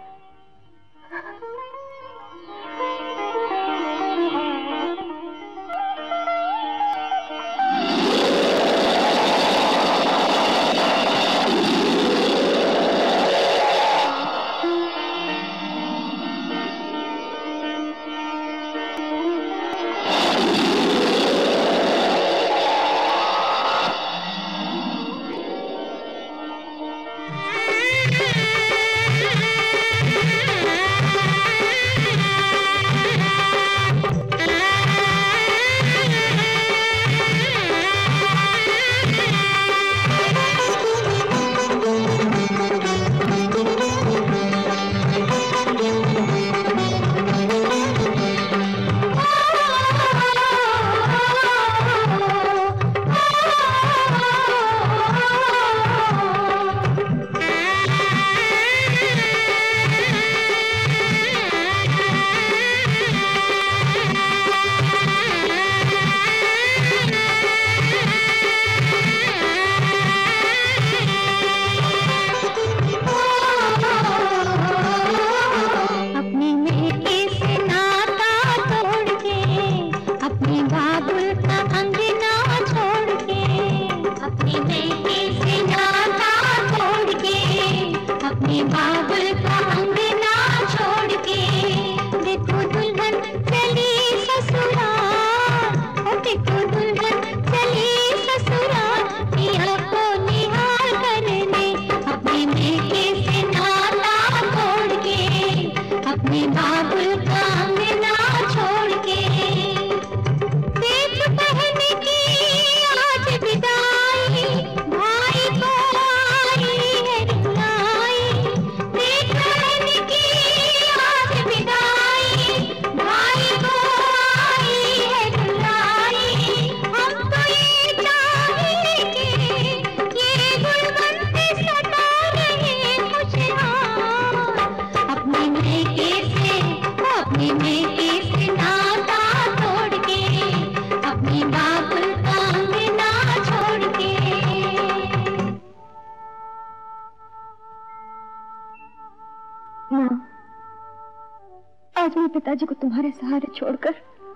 पिताजी को तुम्हारे सहारे छोड़कर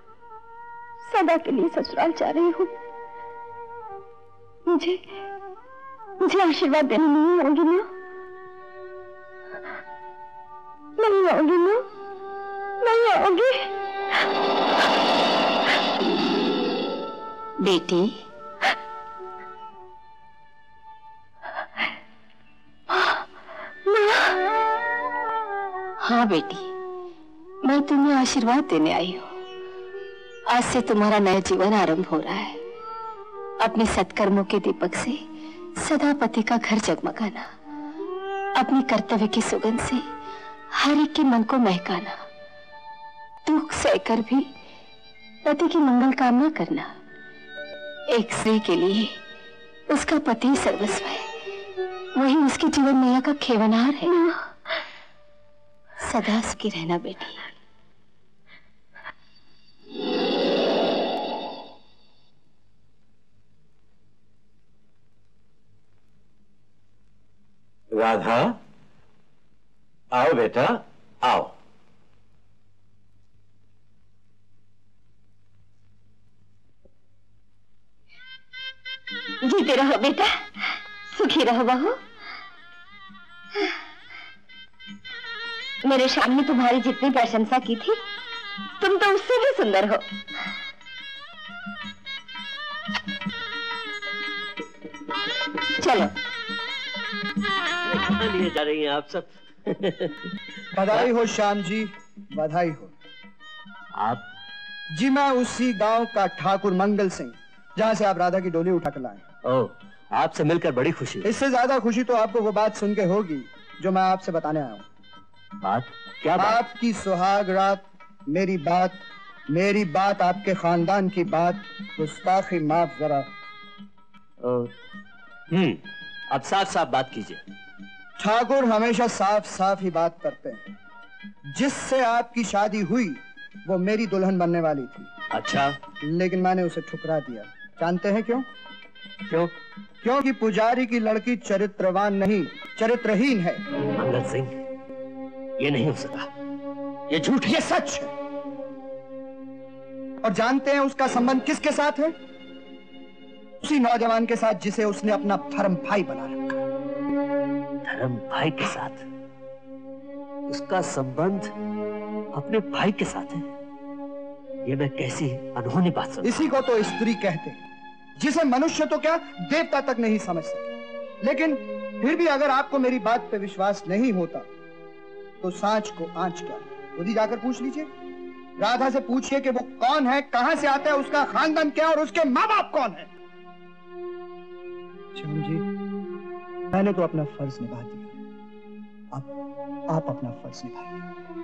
सदा के लिए ससुराल जा रही हूँ। मुझे मुझे आशीर्वाद देने नहीं आओगी ना? नहीं आओगी ना? नहीं आओगी? बेटी, हाँ बेटी, मैं तुम्हें आशीर्वाद देने आई हूँ। आज से तुम्हारा नया जीवन आरंभ हो रहा है। अपने सत्कर्मों के दीपक से सदा पति का घर जगमगाना, अपनी कर्तव्य की सुगंध से हर एक के मन को महकाना, दुख सहकर भी पति की मंगल कामना करना। एक स्त्री के लिए उसका पति सर्वस्व है, वही उसके जीवन मैया का खेवनार है। सदा सुखी रहना बेटी। राधा, आओ बेटा, आओ। जीते रहो बेटा, सुखी रहो बहू। मेरे श्याम ने तुम्हारी जितनी प्रशंसा की थी, तुम तो उससे भी सुंदर हो। चलो। कहाँ लिए जा रही हैं आप सब? बधाई हो श्याम जी, बधाई हो। आप? जी मैं उसी गांव का ठाकुर मंगल सिंह, जहां से आप राधा की डोली उठा कर लाए। ओह, आपसे मिलकर बड़ी खुशी। इससे ज्यादा खुशी तो आपको वो बात सुन के होगी जो मैं आपसे बताने आया हूँ। बात? क्या बात? आपकी सुहाग रात, मेरी बात, मेरी बात, आपके खानदान की बात, गुस्ताखी माफ जरा। हम्म, अब साफ साफ बात कीजिए। ठाकुर हमेशा साफ साफ ही बात करते हैं। जिससे आपकी शादी हुई वो मेरी दुल्हन बनने वाली थी। अच्छा? लेकिन मैंने उसे ठुकरा दिया। जानते हैं क्यों? क्यों? क्योंकि पुजारी की लड़की चरित्रवान नहीं, चरित्रहीन है। मंगल सिंह, ये नहीं हो सका, ये झूठ है। ये सच है। और जानते हैं उसका संबंध किसके साथ है? उसी नौजवान के साथ जिसे उसने अपना धर्म भाई बना रखा। धर्म भाई के साथ? उसका संबंध अपने भाई के साथ है? ये मैं कैसी अनहोनी बात सुन। इसी को तो स्त्री कहते हैं, जिसे मनुष्य तो क्या देवता तक नहीं समझ सके। लेकिन फिर भी अगर आपको मेरी बात पे विश्वास नहीं होता तो सांच को आंच क्या, खुद ही जाकर पूछ लीजिए। राधा से पूछिए कि वो कौन है, कहां से आता है, उसका खानदान क्या और उसके माँ बाप कौन है। श्याम जी, मैंने तो अपना फर्ज निभा दिया, अब आप अपना फर्ज निभाइए।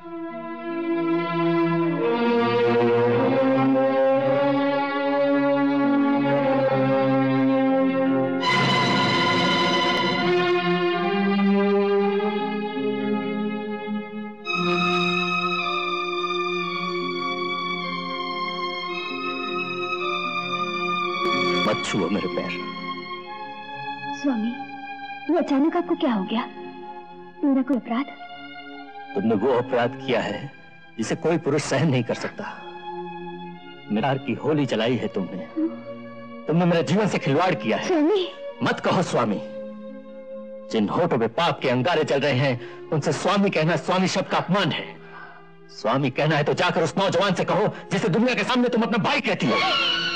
मत छुओ मेरे पैर। स्वामी, ये अचानक आपको क्या हो गया? मेरा कोई अपराध? तुमने वो अपराध किया है जिसे कोई पुरुष सहन नहीं कर सकता। मिरार की होली जलाई है तुमने। तुमने मेरे जीवन से खिलवाड़ किया है। स्वामी। मत कहो स्वामी। जिन होठों पे पाप के अंगारे चल रहे हैं उनसे स्वामी कहना स्वामी शब्द का अपमान है। स्वामी कहना है तो जाकर उस नौजवान से कहो जिसे दुनिया के सामने तुम अपना भाई कहती हो।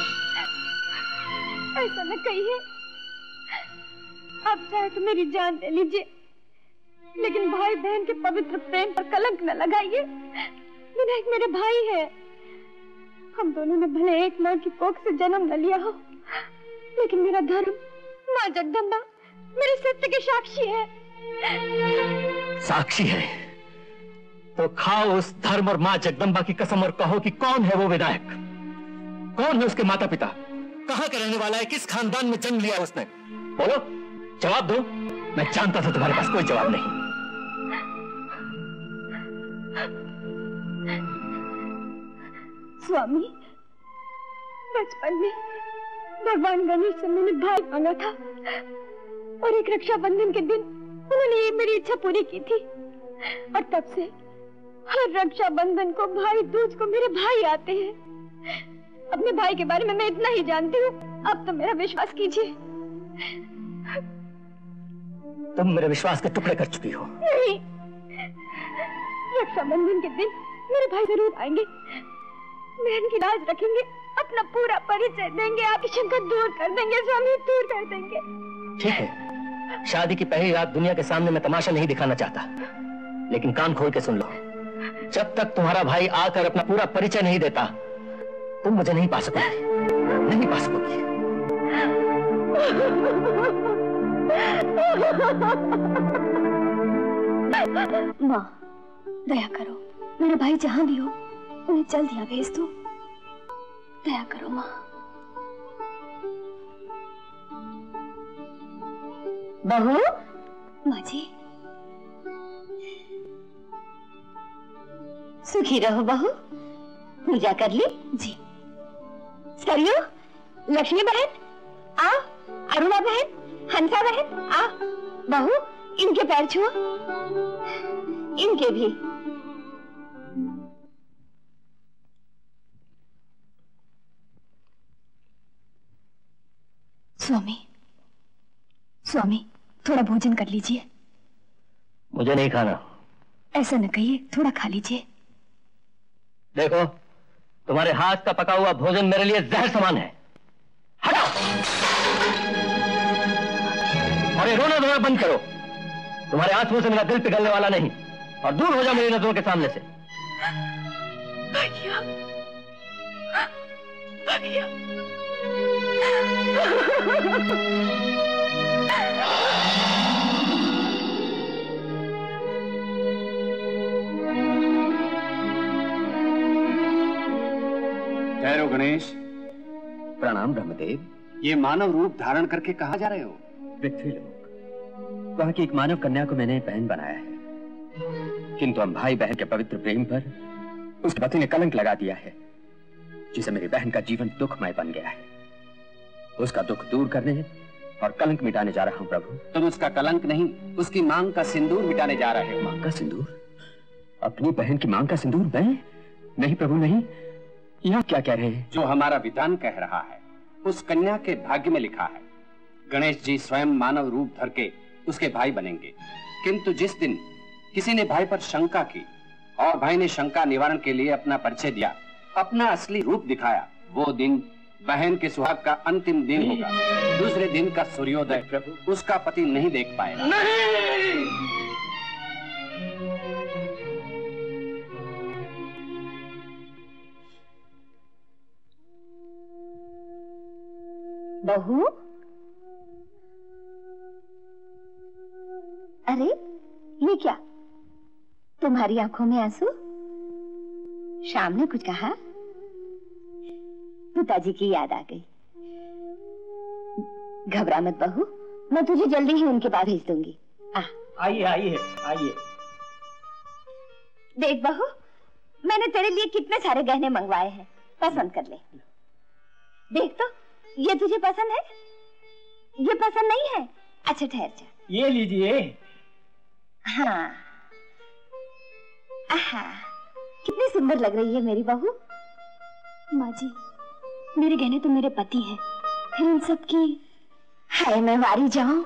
ऐसा न कहिए। आप चाहे तो मेरी जान ले लीजिए, लेकिन भाई बहन के पवित्र प्रेम पर कलंक न लगाइए। विनायक मेरे भाई है। हम दोनों ने भले एक माँ की कोख से जन्म न लिया हो, लेकिन मेरा धर्म, माँ जगदम्बा मेरे सत्य के साक्षी है। साक्षी है तो खाओ उस धर्म और माँ जगदम्बा की कसम और कहो कि कौन है वो विनायक, कौन है उसके माता पिता, कहाँ का रहने वाला है, किस खानदान में जन्म लिया उसने। बोलो, जवाब दो। मैं जानता था तुम्हारे पास कोई जवाब नहीं। स्वामी, बचपन में भगवान गणेश से मैंने भाई मांगा था और एक रक्षाबंधन के दिन उन्होंने ये मेरी इच्छा पूरी की थी। और तब से हर रक्षाबंधन को, भाई दूज को मेरे भाई आते हैं। अपने भाई के बारे में मैं इतना ही जानती हूँ, अब तो मेरा विश्वास कीजिए। तुम मेरे विश्वास के टुकड़े कर चुकी हो। नहीं, रक्षाबंधन के दिन मेरे भाई जरूर आएंगे, बहन की लाज रखेंगे, अपना पूरा परिचय देंगे, आपकी शंका दूर कर देंगे स्वामी, दूर कर देंगे। ठीक है, शादी की पहली रात दुनिया के सामने मैं तमाशा नहीं दिखाना चाहता, लेकिन कान खोल के सुन लो। जब तक तुम्हारा भाई आकर अपना पूरा परिचय नहीं देता तुम मुझे नहीं पा सकोगी, नहीं पा सकोगी। माँ, दया करो, मेरा भाई जहाँ भी हो उन्हें जल्द यहाँ भेज दो। दया करो माँ। बहू। माँ जी। सुखी रहो बहू। पूजा कर ली? जी। सरयू, लक्ष्मी बहन, आ, अरुणा बहन, हंसा बहन, आ, बहू इनके पैर छुओ, इनके भी। स्वामी, स्वामी थोड़ा भोजन कर लीजिए। मुझे नहीं खाना, ऐसा न कहिए, थोड़ा खा लीजिए। देखो, तुम्हारे हाथ का पका हुआ भोजन मेरे लिए जहर समान है। हटाओ और ये रोना धोना बंद करो। तुम्हारे आंसुओं से मेरा दिल पिघलने वाला नहीं, और दूर हो जाओ मेरी नजरों के सामने से। भैया, भैया। ठहरो गणेश। प्रणाम ब्रह्मदेव। ये मानव रूप धारण करके कहाँ जा रहे हो? पृथ्वीलोक। वहां की एक मानव कन्या को मैंने बहन बनाया है, किंतु हम भाई बहन के पवित्र प्रेम पर उस पति ने कलंक लगा दिया है, जिसे मेरी बहन का जीवन दुखमय बन गया है। उसका दुख दूर करने और कलंक मिटाने जा रहा हूं प्रभु। तुम उसका कलंक नहीं, उसकी मांग का सिंदूर मिटाने जा रहे हो। मांग का सिंदूर? अपनी बहन की मांग का सिंदूर मैं? नहीं प्रभु नहीं। यह क्या कह रहे हैं? जो हमारा विधान कह रहा है उस कन्या के भाग्य में लिखा है। गणेश जी स्वयं मानव रूप धर के उसके भाई बनेंगे, किंतु जिस दिन किसी ने भाई पर शंका की और भाई ने शंका निवारण के लिए अपना परिचय दिया, अपना असली रूप दिखाया, वो दिन बहन के सुहाग का अंतिम दिन होगा। दूसरे दिन का सूर्योदय प्रभु उसका पति नहीं देख पाएगा। नहीं! बहू, अरे ये क्या? तुम्हारी आंखों में आंसू? शाम ने कुछ कहा? पिताजी की याद आ गई। घबरा मत बहू, मैं तुझे जल्दी ही उनके पास भेज दूंगी। आइए आइए आइए। देख बहू, मैंने तेरे लिए कितने सारे गहने मंगवाए हैं, पसंद कर ले। देख तो, ये तुझे पसंद है? ये पसंद नहीं है? अच्छा ठहर जा। ये लीजिए। हाँ, आहा, कितनी सुंदर लग रही है मेरी बहू। माँ जी, मेरे गहने तो मेरे पति हैं, फिर उन सब की। हाय, मैं वारी जाऊं।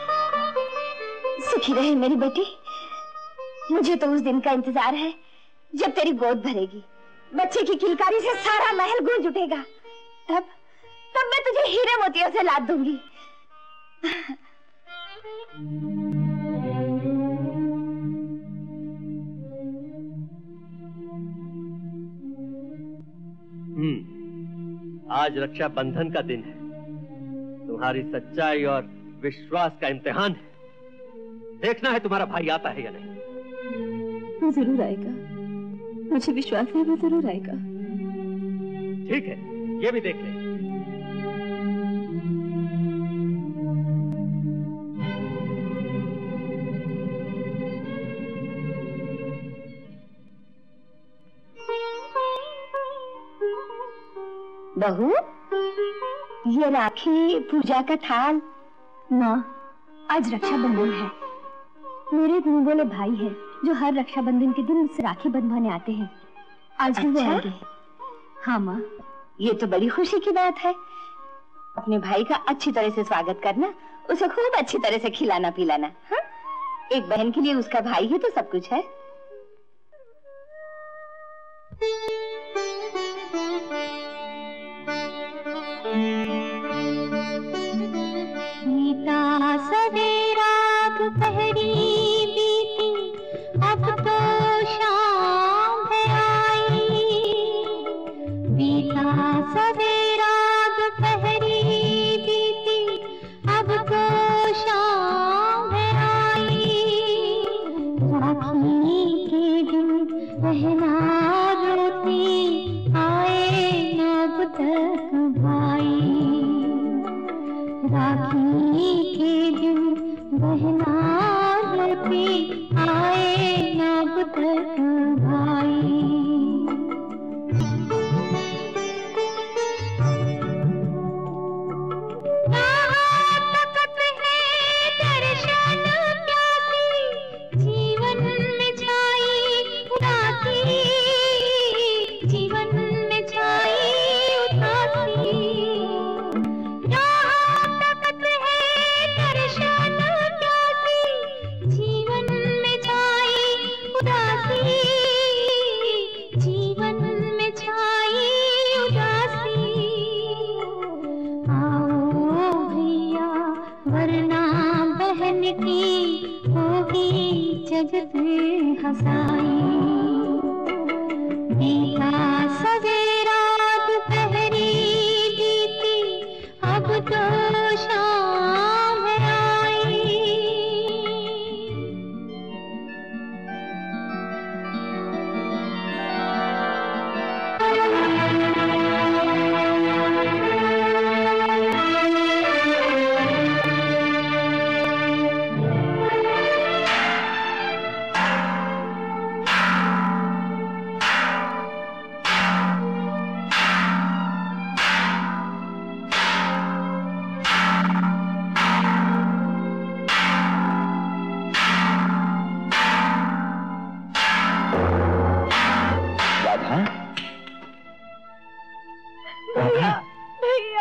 सुखी रहे मेरी बेटी। मुझे तो उस दिन का इंतजार है जब तेरी गोद भरेगी, बच्चे की किलकारी से सारा महल गूंज उठेगा। तब तब मैं तुझे हीरे मोतियों से लाद दूंगी। हम्म, आज रक्षा बंधन का दिन है। तुम्हारी सच्चाई और विश्वास का इम्तिहान है। देखना है तुम्हारा भाई आता है या नहीं। वो जरूर आएगा, मुझे विश्वास है वो जरूर आएगा। ठीक है, ये भी देख ले। बहू, ये राखी, पूजा का थाल। माँ, आज रक्षाबंधन है। मेरे एक मुंह बोले भाई है जो हर रक्षाबंधन के दिन मुझसे राखी बंधवाने आते हैं। आज भी वो आएंगे। हाँ माँ। ये तो बड़ी खुशी की बात है। अपने भाई का अच्छी तरह से स्वागत करना, उसे खूब अच्छी तरह से खिलाना पिलाना। हाँ? एक बहन के लिए उसका भाई ही तो सब कुछ है। सवेरा दोपहरी बीती, अब तो शाम है आई। बीता सवेरा दोपहरी बीती, अब तो शाम है आई। राखी के दिन बहना रोती, आए अब तक भाई। राखी के दिन बहना रोती, आए अब तक भाई। जीवन में छाई उदासी, जीवन में छाई उदासी। जीवन में छाई उदासी। साई, बीता सवेरा दोपहरी बीती, अब तो शाम आई। भैया, भैया,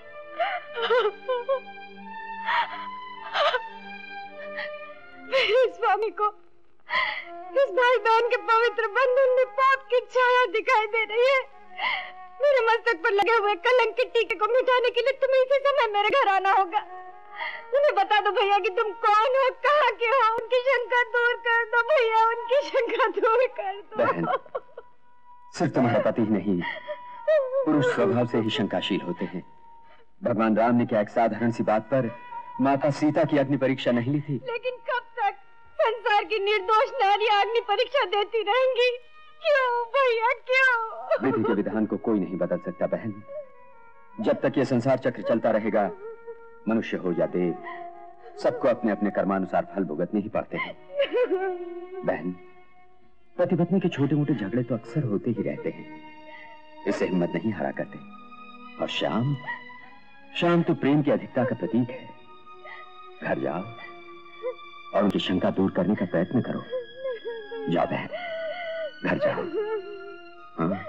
मेरे स्वामी को इस भाई बहन के पवित्र बंधन में पाप की छाया दिखाई दे रही है। मेरे मस्तक पर लगे हुए कलंक के टीके को मिटाने के लिए तुम्हें इसी समय मेरे घर आना होगा। उन्हें बता दो भैया कि तुम कौन हो, कहाँ के हो, उनकी शंका दूर कर दो भैया, उनकी शंका दूर कर दो। बहन, सिर्फ तुम्हारा पति ही नहीं, पुरुष स्वभाव से ही शंकाशील होते हैं। भगवान राम ने क्या एक साधारण सी बात पर माता सीता की अग्नि परीक्षा नहीं ली थी? लेकिन कब तक संसार की निर्दोष नारियां अग्नि परीक्षा देती रहेंगी? क्यों भैया, क्यों? विधि के विधान को कोई नहीं बदल सकता बहन। जब तक ये संसार चक्र चलता रहेगा, मनुष्य हो या देव, सबको अपने अपने कर्मानुसार फल भुगतने ही पड़ते हैं। बहन, पति पत्नी के छोटे मोटे झगड़े तो अक्सर होते ही रहते हैं, इससे हिम्मत नहीं हारा करते। और शाम शाम तो प्रेम की अधिकता का प्रतीक है। घर जाओ और उनकी शंका दूर करने का प्रयत्न करो। जाओ बहन, घर जाओ। हाँ?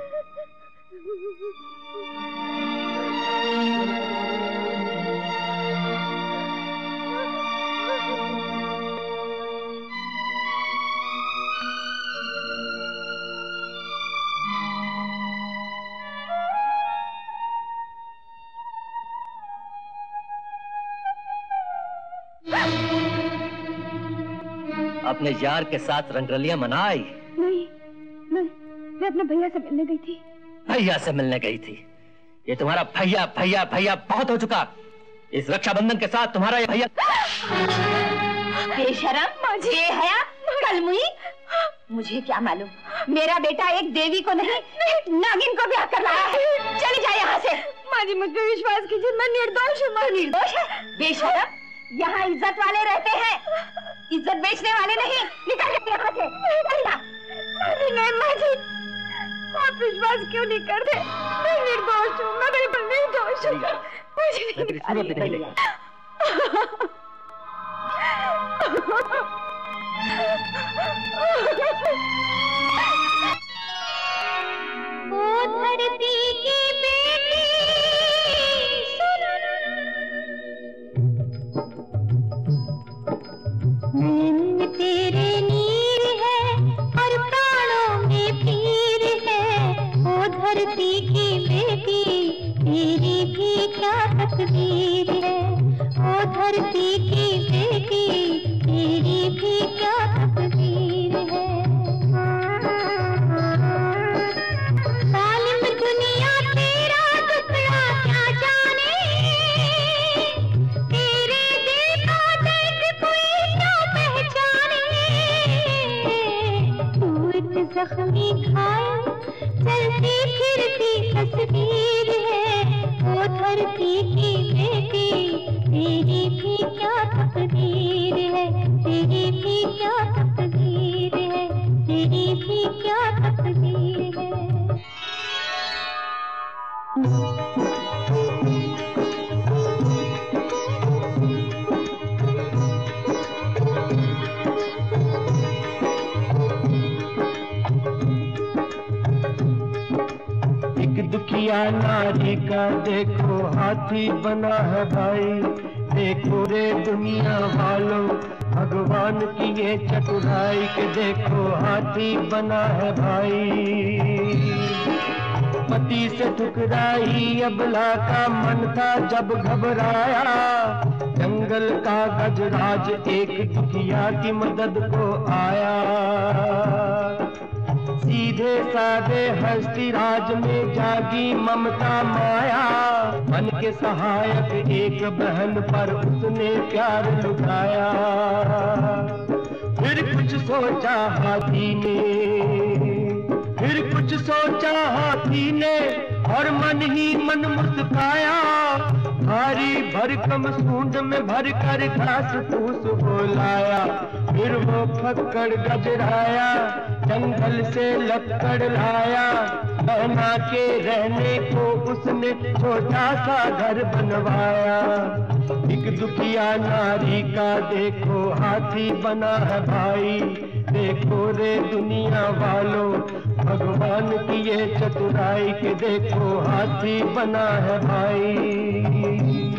अपने यार के साथ रंगरलियां मनाई? नहीं, मैं मैं अपने भैया से मिलने गई थी। भैया से मिलने गई थी? ये तुम्हारा भैया भैया भैया बहुत हो चुका। इस रक्षाबंधन के साथ तुम्हारा ये भैया। बेशरम, मुझे है कलमुई, मुझे क्या मालूम, मेरा बेटा एक देवी को नहीं नागिन को ब्याह कर रहा है। चली जाए यहाँ से। माँ जी, मुझ पे विश्वास कीजिए, मैं निर्दोष हूँ। निर्दोष है? बेशरम, यहाँ इज्जत वाले रहते हैं, इज्जत बेचने वाले नहीं। निकल जाए यहाँ से। नहीं माँ जी, आप विश्वास क्यों नहीं करते? मैं निर्दोष हूँ, मैं बिल्कुल निर्दोष हूँ। मुझे नहीं। ओ धरती की बेटी सुन, नैन तेरे नीर है और प्राणों में पीर है। ओ धरती की बेटी तेरी भी क्या तकदीर है। ओ धरती की बेटी तेरी भी क्या तकदीर है। जालिम दुनिया तेरा टुकड़ा क्या जाने, तेरे दिल का दर्द कोई क्या पहचाने। तू एक जख्मी घायल चलती फिरती तस्वीर है। वो धरती की बेटी तेरी भी क्या तकदीर है। तेरी भी क्या तकदीर है। तेरी भी क्या तकदीर है। एक दुखिया नारी का देखो हाथी बना है भाई। देखो रे दुनिया वालों, भगवान की ये चतुराई के देखो हाथी बना है भाई। पति से ठुकराई अबला का मन था जब घबराया, जंग जंगल का गजराज एक दुखिया की मदद को आया। सीधे साधे हस्ती राज में जागी ममता माया, मन के सहायक एक बहन पर उसने प्यार लुटाया। फिर कुछ सोचा हाथी ने, फिर कुछ सोचा हाथी ने और मन ही मन मुस्काया। भारी भरकम सूंड में भर कर घास फूस बोलाया। फिर वो फक्कड़ गजराया, जंगल से लक्कड़ लाया। बहना के रहने को उसने छोटा सा घर बनवाया। एक दुखिया नारी का देखो हाथी बना है भाई। देखो रे दुनिया वालों भगवान की ये चतुराई के देखो हाथी बना है भाई।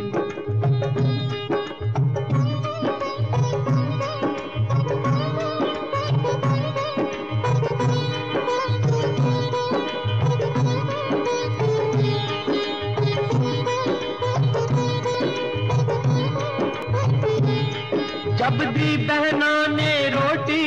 जब दी बहना ने रोटी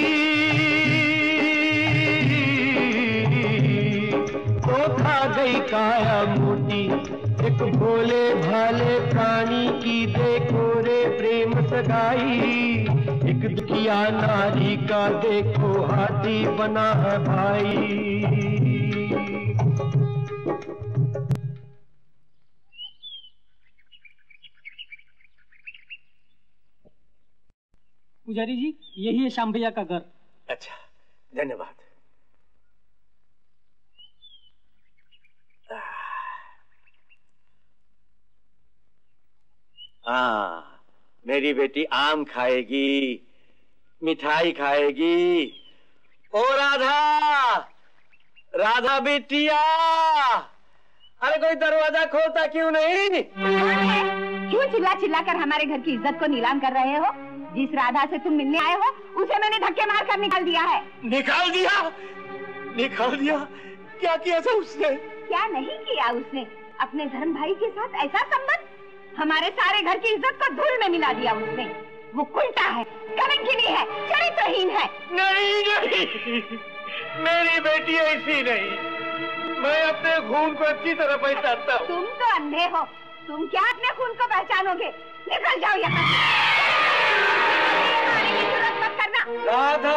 तो खा गई काया मोटी। एक भोले भाले प्राणी की देखो रे प्रेम सगाई। एक दुखिया नारी का देखो हाथी बना है भाई। पुजारी जी, यही है श्याम भैया का घर। अच्छा, धन्यवाद। हाँ, मेरी बेटी आम खाएगी, मिठाई खाएगी। ओ राधा, राधा बेटिया, अरे कोई दरवाजा खोलता क्यों नहीं? क्यों चिल्ला चिल्ला कर हमारे घर की इज्जत को नीलाम कर रहे हो? जिस राधा से तुम मिलने आए हो उसे मैंने धक्के मार कर निकाल दिया है। निकाल दिया? निकाल दिया? क्या किया था उसने? क्या नहीं किया उसने? अपने धर्म भाई के साथ ऐसा संबंध, हमारे सारे घर की इज्जत को धूल में मिला दिया उसने। वो कुंटा है, कलंकिनी है, चरित्रहीन है। नहीं नहीं, मेरी बेटी ऐसी नहीं। मैं अपने खून को अच्छी तरह पहचानता हूँ। तुम तो अंधे हो, तुम क्या अपने खून को पहचानोगे? निकल जाओ यहाँ से। आने की जरूरत मत करना। राधा,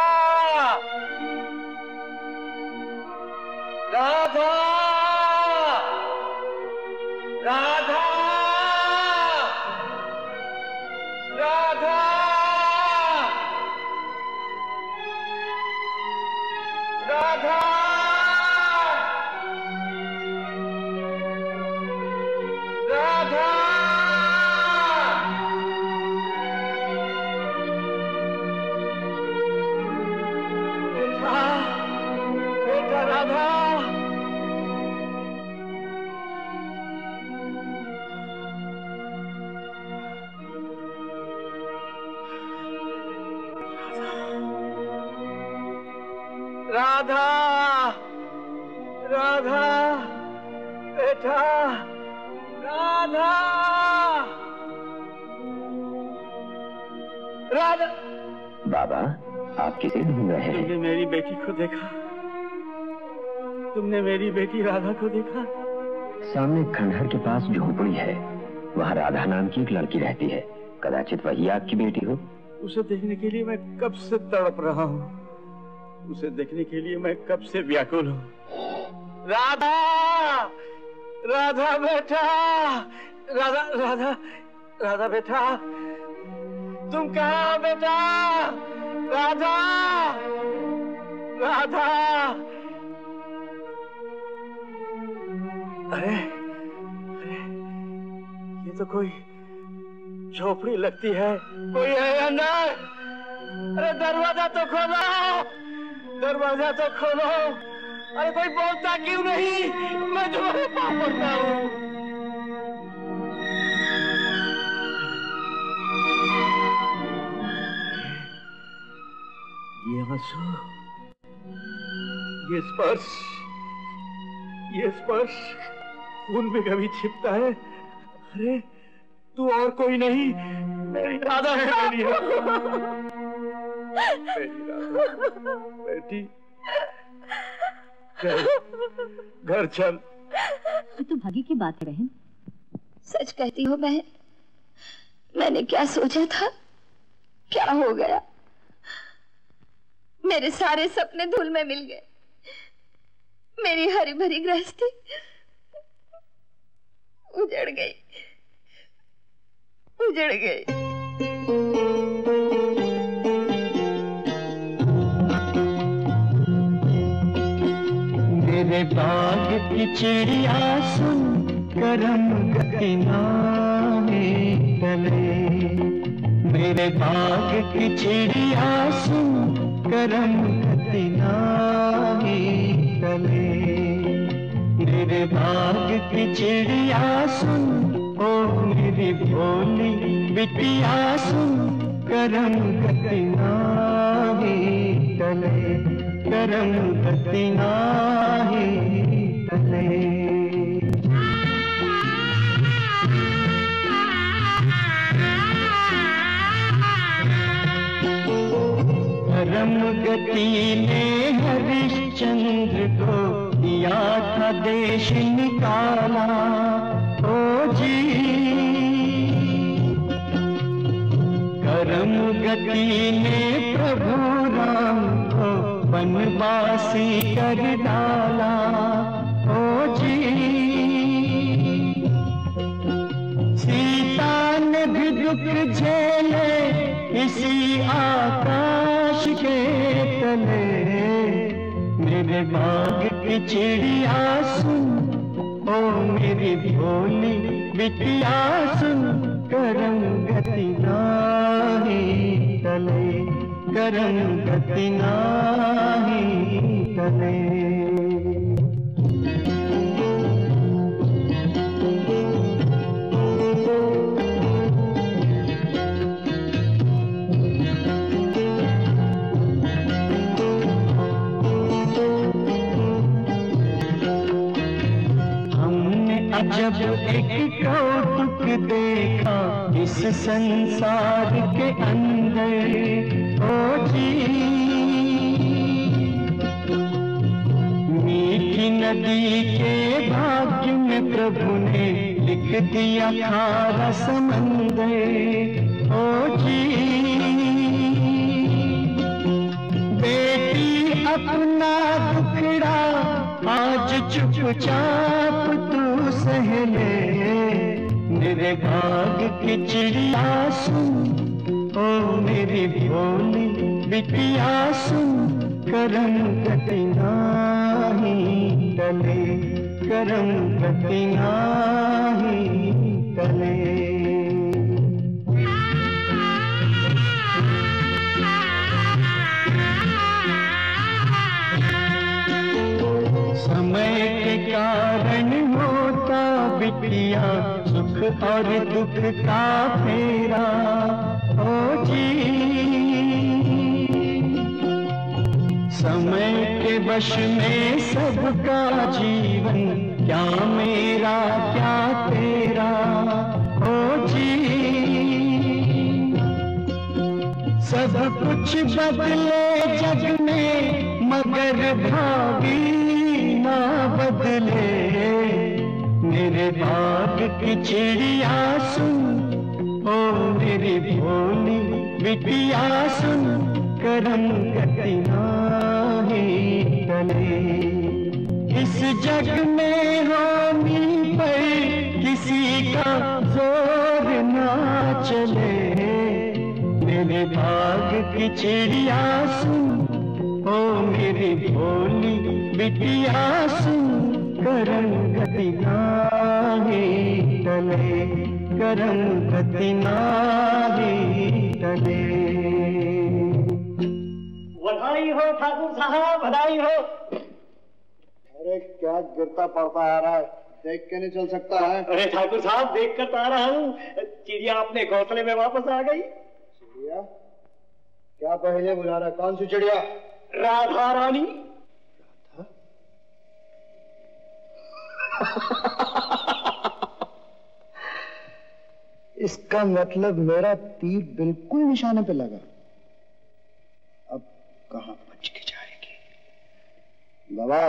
राधा, राधा, राधा, राधा, राधा, बेटा, बेटा राधा, राधा, राधा, बेटा, राधा, राधा। बाबा, आप किसे ढूंढ रहे हैं? तुमने मेरी बेटी को देखा? तुमने मेरी बेटी राधा को देखा? सामने खंडहर के पास झोपड़ी है, वहाँ राधा नाम की एक लड़की रहती है। कदाचित वही आपकी बेटी हो। उसे देखने के लिए मैं कब से तड़प रहा हूँ। उसे देखने के लिए मैं कब से व्याकुल हूँ। राधा, राधा बेटा, राधा, राधा, राधा बेटा, तुम कहाँ बेटा? राधा, राधा। अरे, अरे, ये तो कोई झोपड़ी लगती है। कोई है या नहीं? अरे दरवाजा तो खोलो, दरवाजा तो खोलो। अरे कोई बोलता क्यों नहीं? मैं तुम्हारे पाँव पड़ता हूँ। ये आंसू, ये स्पर्श, ये स्पर्श खून में कभी छिपता है। अरे तू और कोई नहीं, मेरी राधा है, मेरी राधा, मेरी राधा, बेटी घर, घर चल। ये तो भाग्य की बात है बहन। सच कहती हो बहन, मैंने क्या सोचा था, क्या हो गया। मेरे सारे सपने धूल में मिल गए। मेरी हरी भरी गृहस्थी उजड़ गई, उजड़ गई। मेरे बाग की चिड़िया सुन, करम गति नामे तले। मेरे बाग की चिड़िया सुन, करम गति नामे तले। मेरे बाग की चिड़िया सुन, ओ मेरी भोली बिटिया सुन, करम गति नामे तले, करम गति नामे तले। करम गति ने हरिश्चंद्र को दिया था देश निकाला, ओ जी। करम गति ने प्रभु राम को वनवासी कर डाला, ओ जी। सीता ने भी दुख झेले इसी आकाश के तले। मेरे बाग की चिड़िया सुन, ओ मेरी भोली बिटिया सुन, करम गति नाही तले, करम गति नाही तले। जब एक कौतुक देखा इस संसार के अंदर, ओ जी। मीठी नदी के भाग्य में प्रभु ने लिख दिया खारा समंदर, ओ जी। बेटी अपना दुखड़ा आज चुपचाप तू सह ले। मेरे भाग की चिड़िया सुन, ओ मेरी भोली बिटिया सुन, करम गति नाही टले, करम गति नाही टले। समय के कारण होता बिटिया सुख और दुख का फेरा, ओ जी। समय के वश में सबका जीवन, क्या मेरा क्या तेरा, ओ जी। सब कुछ बदले जग में मगर भागी ना बदले। मेरे बाग की चिड़िया सुन, ओ मेरी भोली बिटिया सुन, करम गति नाही टले। इस जग में हामी पर किसी का जोर ना चले। मेरे बाग की चिड़िया सुन, ओ मेरी भोली बिटिया सुन, करम गति नाही टले, करम गति नाही टले। बधाई हो ठाकुर साहब, बधाई हो। अरे क्या गिरता पड़ता आ रहा है, देख के नहीं चल सकता है। अरे ठाकुर साहब देख कर तो आ रहा हूँ, चिड़िया अपने घोंसले में वापस आ गई। चिड़िया? क्या पहले बुला रहा, कौन सी चिड़िया? राधा रानी। इसका मतलब मेरा तीर बिल्कुल निशाने पे लगा। अब कहां बच के जाएगी बाबा?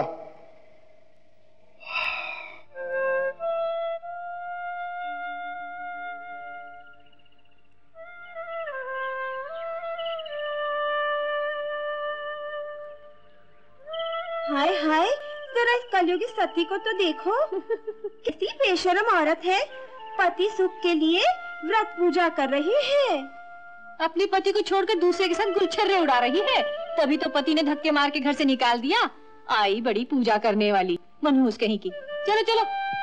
हाय हाय, जरा इस कलयुगी सती को तो देखो। कितनी बेशरम औरत है, पति सुख के लिए व्रत पूजा कर रही है। अपने पति को छोड़कर दूसरे के साथ गुलछर्रे उड़ा रही है, तभी तो पति ने धक्के मार के घर से निकाल दिया। आई बड़ी पूजा करने वाली मनहूस कहीं की। चलो चलो।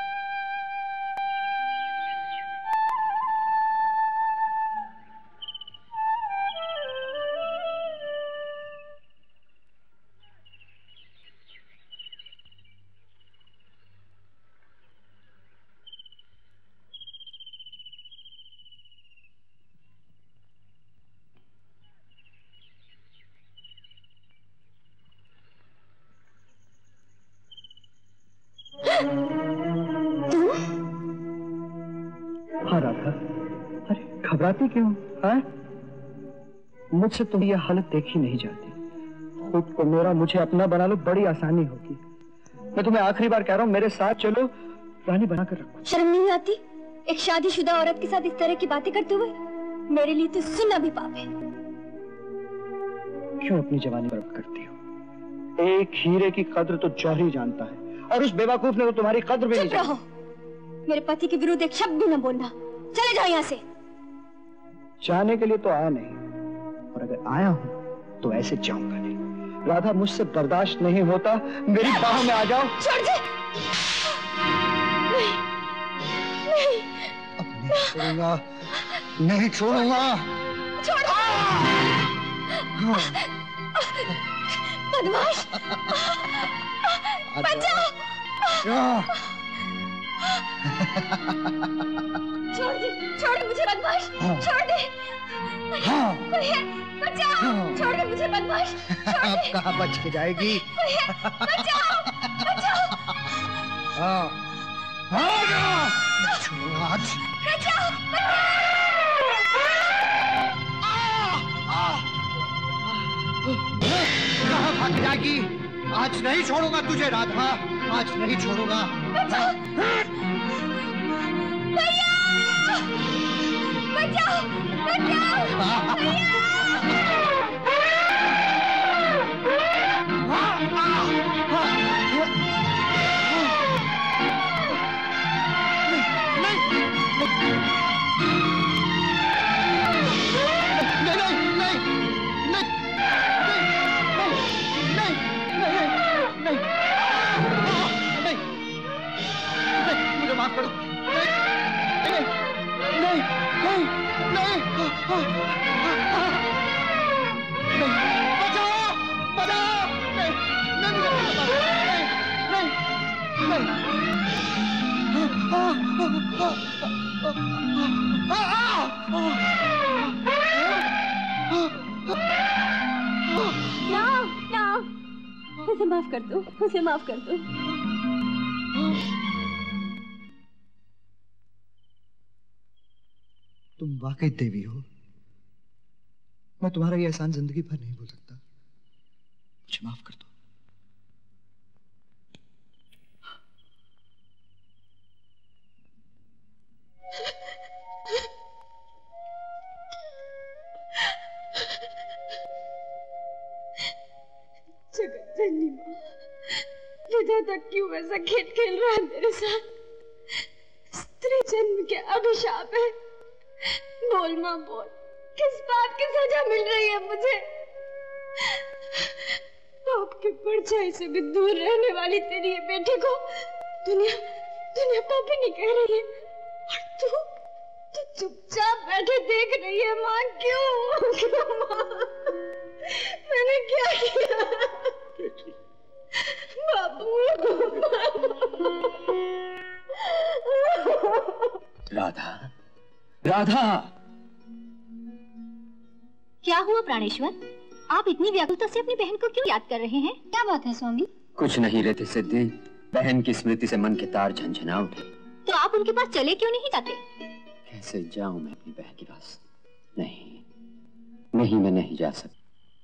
हाँ राधा, अरे घबराती क्यों? हाँ, मुझसे तुम ये हालत देखी नहीं जाती। खुद को मेरा मुझे अपना बना लो, बड़ी आसानी होगी। मैं तुम्हें आखिरी बार कह रहा हूँ, मेरे साथ चलो, रानी बना कर रखो। शर्म नहीं आती एक शादीशुदा औरत के साथ इस तरह की बातें करते हुए? मेरे लिए तो सुनना भी पाप है। क्यों अपनी जवानी बर्बाद करती हो? एक हीरे की कद्र तो जौहरी जानता है, और उस बेवकूफ ने तो तुम्हारी कद्र भी नहीं जानी। मेरे पति के विरुद्ध एक शब्द भी न बोलना। चले जाओ यहाँ से। जाने के लिए तो आया नहीं, और अगर आया हूँ तो ऐसे जाऊंगा नहीं। राधा, मुझसे बर्दाश्त नहीं होता, मेरी बाहों में आ जाओ। छोड़ दे। नहीं, नहीं, अब नहीं छोड़ूंगा, नहीं छोड़ूंगा। छोड़ दे। बदमाश, बचाओ। छोड़ दे, छोड़ दे मुझे बदमाश, छोड़ दे। कोई है, बचाओ, छोड़ दे मुझे बदमाश, छोड़ दे। अब कहाँ बच के जाएगी? बचाओ, बचाओ। हाँ, हाँ, छुआ, बचाओ। कहाँ भाग जाएगी? आज नहीं छोड़ूंगा तुझे राधा, आज नहीं छोड़ूंगा। बचाओ, भैया, बचाओ, बचाओ, भैया। माफ करो। नहीं, नहीं, नहीं, नहीं, नहीं, बचाओ, बचाओ, नहीं, नहीं, नहीं, ना, ना, उसे माफ कर दो, उसे माफ कर दो। तुम वाकई देवी हो। मैं तुम्हारा ये एहसान जिंदगी भर नहीं भूल सकता। मुझे माफ कर दो। जगत जननी माँ, विधाता क्यों ऐसा खेल खेल रहा है मेरे साथ? स्त्री जन्म के अभिशाप है। बोल माँ बोल, किस बात की सजा मिल रही है मुझे? आपके परछाई से भी दूर रहने वाली तेरी ये बेटी को दुनिया दुनिया पापी नहीं कह रही है, और तू तू चुपचाप बैठे देख रही है। माँ क्यों क्यों माँ? मैंने क्या किया? बाबू, राधा, राधा, क्या हुआ प्राणेश्वर? आप इतनी व्याकुलता से अपनी बहन को क्यों याद कर रहे हैं? क्या बात है स्वामी? कुछ नहीं रहते सिद्धि, बहन की स्मृति से मन के तार झंझना उठे। तो आप उनके पास चले क्यों नहीं जाते? कैसे जाऊं मैं अपनी बहन के पास? नहीं नहीं, मैं नहीं जा सकता।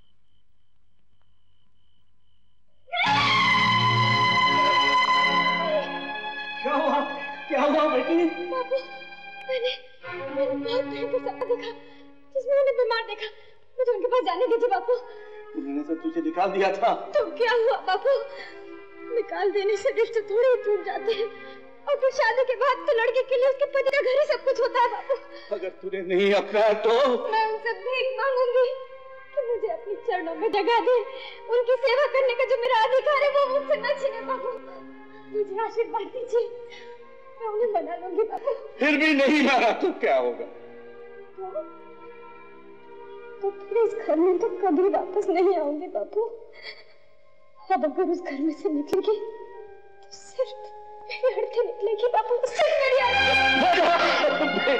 क्या हुआ? क्या हुआ बेटी? बाबू, मैंने मैंने बहुत भयंकर सपना देखा जिसमें उन्हें बीमार देखा। मुझे उनके पास जाने दीजिए बापू। मैंने सब तुझे निकाल दिया था। तो क्या हुआ बापू? निकाल देने से रिश्ते थोड़े ही टूट जाते हैं, और फिर शादी के बाद तो लड़के के लिए उसके पति का घर ही सब कुछ होता है बापू। अगर तूने नहीं अपनाया तो मैं उनसे भीख मांगूंगी कि मुझे अपने चरणों में जगह दे। उनकी सेवा करने का जो मेरा अधिकार है वो मुझसे न छीने बापू। मुझे आशीर्वाद दीजिए, मैं उन्हें मना लूंगी बापू। फिर भी नहीं माना तो क्या होगा? तो, तो फिर इस घर में तो कभी वापस नहीं आऊंगी बापू। अब अगर उस घर में से निकलेगी तो सिर्फ मेरी अर्थी निकलेगी बापू, सिर्फ मेरी अर्थी।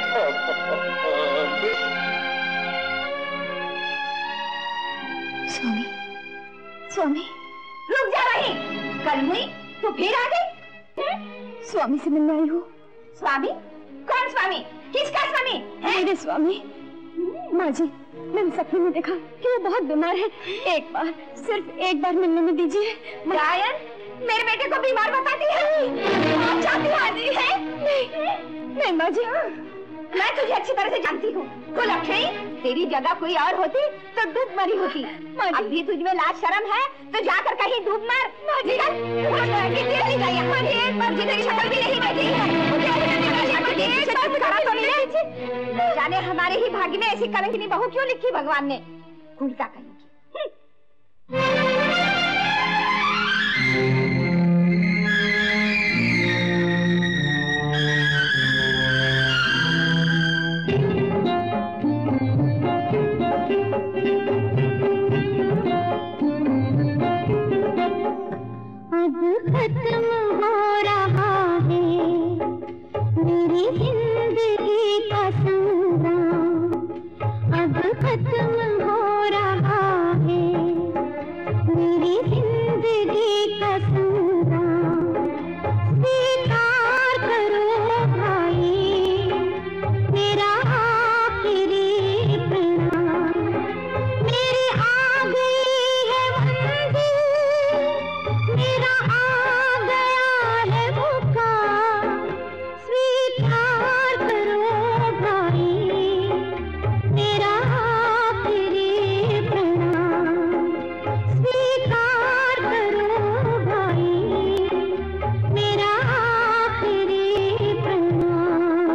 स्वामी, स्वामी, रुक जा रही। कल हुई तो फिर आ गई। स्वामी से मिलने आई हूँ। स्वामी? कौन स्वामी? किसका स्वामी? मेरे स्वामी। माँ जी, मैंने सपने में देखा कि वो बहुत बीमार है। एक बार, सिर्फ एक बार मिलने में दीजिए। गायन, मेरे बेटे को बीमार बताती है। आप चाहती है? नहीं, नहीं माँ जी। मैं तुझे अच्छी तरह से जानती हूँ। कुलक्षणी, तेरी जगह कोई और होती तो डूब मरी होती। अब भी तुझ में लाज शर्म है तो जाकर कहीं डूब मर। मुझे तेरी शक्ल भी नहीं बची है। जाने हमारे ही भाग्य में ऐसी कलंकिनी बहू क्यों लिखी भगवान ने। उल्टा कहेंगी। अब खत्म हो रहा है मेरी जिंदगी का संग्राम। अब खत्म हो रहा है मेरी जिंदगी का संग्राम। स्वीकार करो भाई मेरा आखिरी प्रणाम। मेरी आ गई है मंजिल, मेरा आ गया है मौका। स्वीकार करो भाई मेरा आखिरी प्रणाम। स्वीकार करो भाई मेरा आखिरी प्रणाम।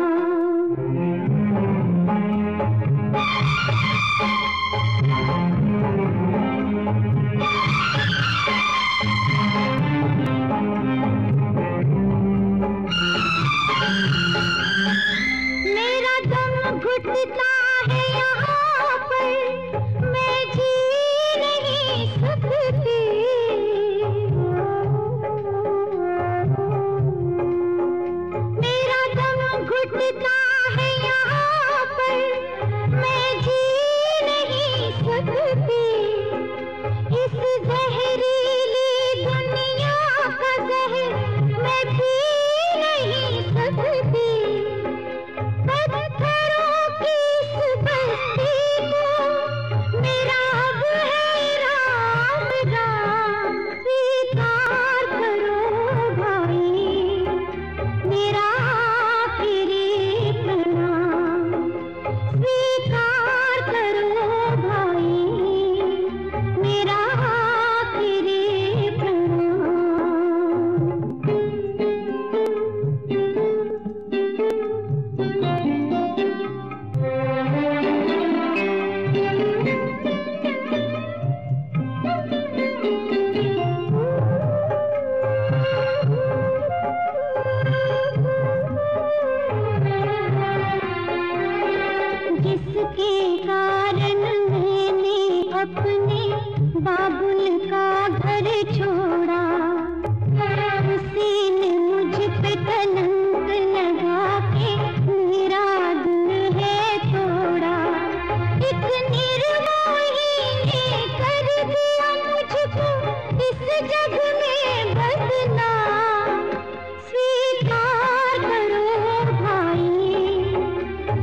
मेरा दम घुटता है यहाँ पर, मैं जी नहीं सकती। मेरा दम घुटता है यहाँ पर, मैं जी नहीं सकती। इस जहरीली दुनिया का जहर मैं पी नहीं सकती। पत्थरों की इस बस्ती को मेरा अब है राम राम। स्वीकार करो भाई मेरा आखिरी प्रणाम। स्वीकार करो भाई मेरा आखिरी प्रणाम। जिसके कारण मैंने अपने बाबुल का घर छोड़ा, उसी ने मुझ पे कलंक लगा के मेरा दिल है तोड़ा। एक निर्मोही ने कर दिया मुझको इस जग में बदनाम। स्वीकार करो भाई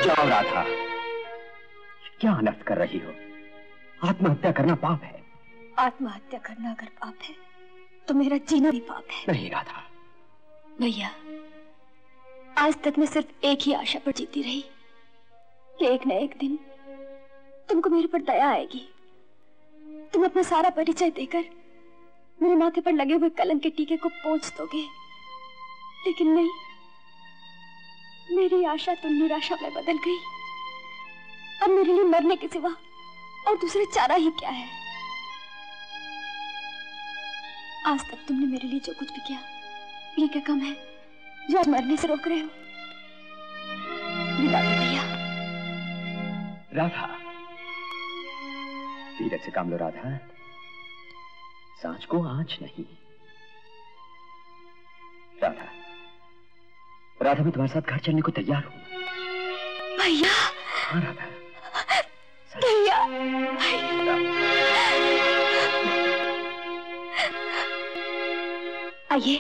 जाओ राधा, क्या अनर्थ कर रही हो? आत्महत्या करना पाप है। आत्महत्या करना अगर पाप है तो मेरा जीना भी पाप है। नहीं राधा। भैया, आज तक मैं सिर्फ एक ही आशा पर जीती रही कि एक न एक दिन तुमको मेरे पर दया आएगी, तुम अपना सारा परिचय देकर मेरे माथे पर लगे हुए कलंक के टीके को पोंछ दोगे। लेकिन नहीं, मेरी आशा तो निराशा में बदल गई। अब मेरे लिए मरने के सिवा और दूसरा चारा ही क्या है? आज तक तुमने मेरे लिए जो कुछ भी किया, ये क्या कम है जो आप मरने से रोक रहे हो? विदा दो भैया। राधा, धीरज से काम लो राधा, सांच को आंच नहीं। राधा, राधा मैं तुम्हारे साथ घर चलने को तैयार हूं। भैया। हाँ राधा। भैया। आइए,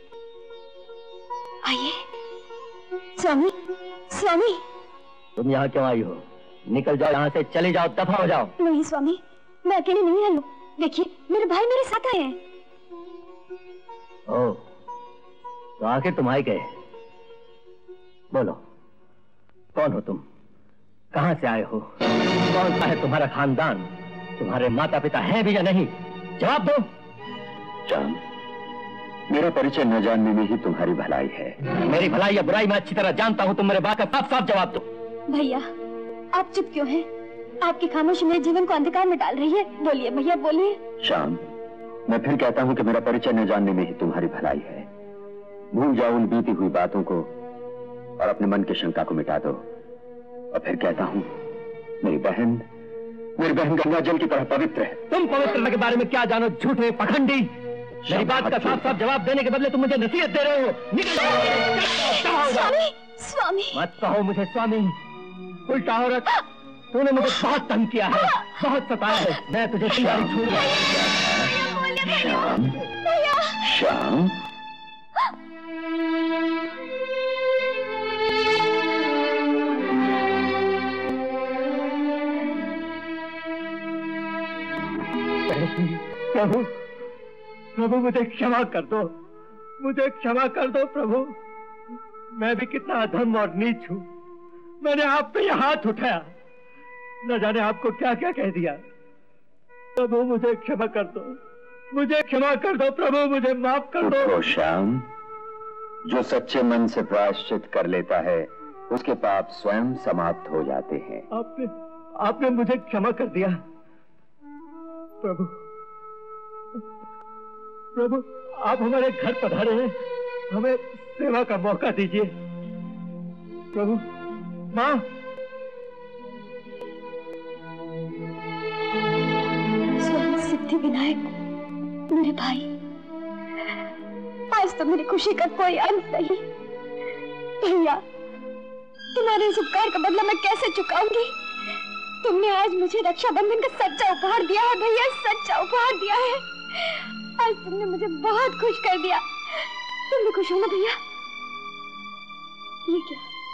आइए। स्वामी, स्वामी। तुम यहाँ क्यों आई हो? निकल जाओ यहाँ से, चले जाओ, दफा हो जाओ। नहीं स्वामी, मैं अकेली नहीं आई हूँ। देखिए, मेरे भाई मेरे साथ आए हैं। ओ, तो आखिर तुम आए गए? बोलो, कौन हो तुम? कहां से आए हो? कौन सा है तुम्हारा खानदान? तुम्हारे माता पिता हैं भी या नहीं? जवाब दो। श्याम, मेरा परिचय न जानने में ही तुम्हारी भलाई है। मेरी भलाई या बुराई मैं अच्छी तरह जानता हूं। तुम मेरे बात का साफ साफ जवाब दो। भैया, आप चुप क्यों हैं? आपकी खामोशी मेरे जीवन को अंधकार में डाल रही है। बोलिए भैया, बोलिए। श्याम, मैं फिर कहता हूं कि मेरा परिचय न जानने में ही तुम्हारी भलाई है। भूल जाओ उन बीती हुई बातों को और अपने मन की शंका को मिटा दो। और फिर कहता हूं, मेरी बहन, मेरी बहन गंगा जल की तरह पवित्र है। तुम पवित्रता के बारे में क्या जानो, झूठे पखंडी। मेरी बात का साफ साफ जवाब देने के बदले तुम मुझे नसीहत दे रहे हो। निकल जाओ। स्वामी, स्वामी। मत कहो मुझे स्वामी। उल्टा औरत, तूने मुझे बहुत तंग किया है, बहुत सताया है। मैं तुझे चिंगारी छोड़ रहा हूं। श्याम, श्याम। प्रभु, प्रभु मुझे क्षमा कर दो, मुझे क्षमा कर दो प्रभु। मैं भी कितना अधम और नीच हूँ। मैंने आप पे यह हाथ उठाया, न जाने आपको क्या क्या कह दिया। प्रभु मुझे क्षमा कर दो, मुझे क्षमा कर दो प्रभु, मुझे माफ कर दो। उठो श्याम, जो सच्चे मन से प्रायश्चित कर लेता है उसके पाप स्वयं समाप्त हो जाते हैं। आपने आपने मुझे क्षमा कर दिया प्रभु। प्रभु, आप हमारे घर पधारे हैं, हमें सेवा का मौका दीजिए प्रभु। माँ, सिद्धि विनायक, मेरे भाई, आज तो मेरी खुशी का कोई अंत नहीं। भैया, तुम्हारे इस उपकार का बदला मैं कैसे चुकाऊंगी? तुमने आज मुझे रक्षाबंधन का सच्चा उपहार दिया है भैया, सच्चा उपहार दिया है। आज तुमने मुझे बहुत खुश कर दिया। तुम भी खुश हो ना भैया? ये क्या,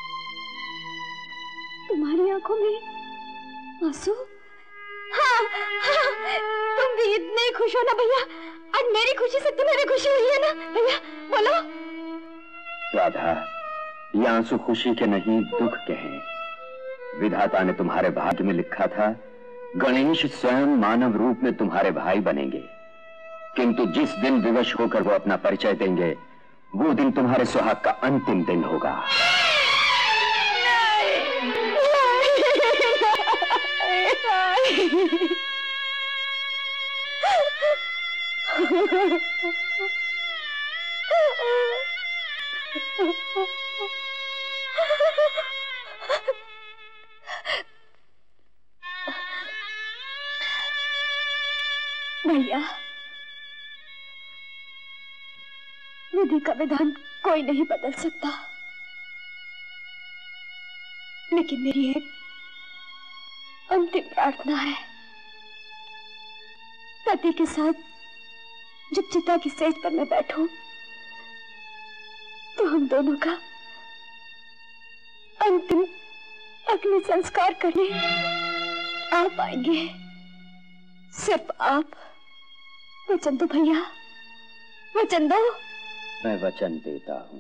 तुम्हारी आंखों में आंसू? हाँ, हाँ, तुम भी इतने खुश हो ना भैया? आज मेरी खुशी से तुम्हें भी खुशी हुई है ना भैया? बोलो। राधा, ये आंसू खुशी के नहीं, दुख के हैं। विधाता ने तुम्हारे भाग्य में लिखा था, गणेश स्वयं मानव रूप में तुम्हारे भाई बनेंगे। किंतु जिस दिन विवश होकर वो अपना परिचय देंगे, वो दिन तुम्हारे सुहाग का अंतिम दिन होगा। भैया, विधि का विधान कोई नहीं बदल सकता, लेकिन मेरी एक अंतिम प्रार्थना है। पति के साथ जब चिता की सेज पर मैं बैठूं, तो हम दोनों का अंतिम अग्नि संस्कार करने आप आएंगे। सिर्फ आप। वचन दो भैया, वचन दो। मैं वचन देता हूँ।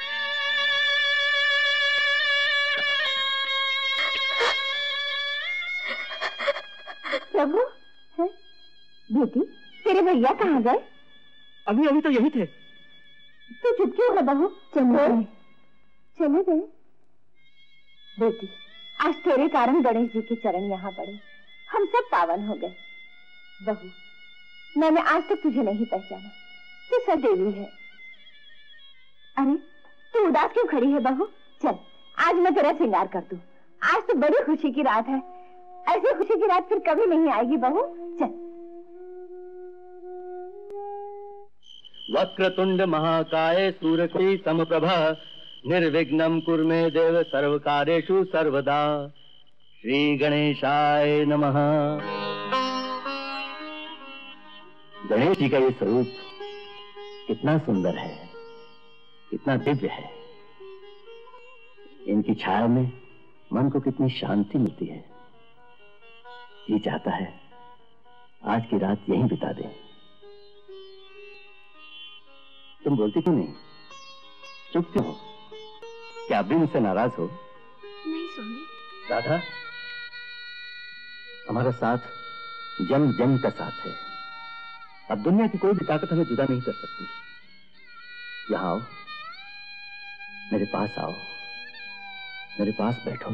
प्रभु, है? बेटी, तेरे भैया कहाँ गए? अभी अभी तो यही थे। तू चुप क्यों है बहू? चले गए। चले गए? बेटी, आज तेरे कारण गणेश जी के चरण यहाँ पड़े, हम सब पावन हो गए। बहू, मैंने आज तक तुझे नहीं पहचाना, तू सदेवी है। अरे, तू उदास क्यों खड़ी है बहू? चल, आज मैं तेरा श्रृंगार कर दूं। आज तो बड़ी खुशी की रात है, ऐसी खुशी की रात फिर कभी नहीं आएगी बहू। चल। वक्रतुंड महाकाय सूर्यकोटि समप्रभा निर्विघ्नं कुरु मे देव सर्वकार्येषु सर्वदा। श्री गणेशाय नमः। गणेश जी का ये स्वरूप कितना सुंदर है, कितना दिव्य है। इनकी छाया में मन को कितनी शांति मिलती है। जी चाहता है आज की रात यहीं बिता दें। तुम बोलती क्यों नहीं? चुप क्यों हो? क्या आप भी मुझसे नाराज हो? नहीं स्वामी। राधा, हमारा साथ जन्म जन्म का साथ है। अब दुनिया की कोई भी ताकत हमें जुदा नहीं कर सकती। यहाँ आओ, मेरे पास आओ, मेरे पास बैठो।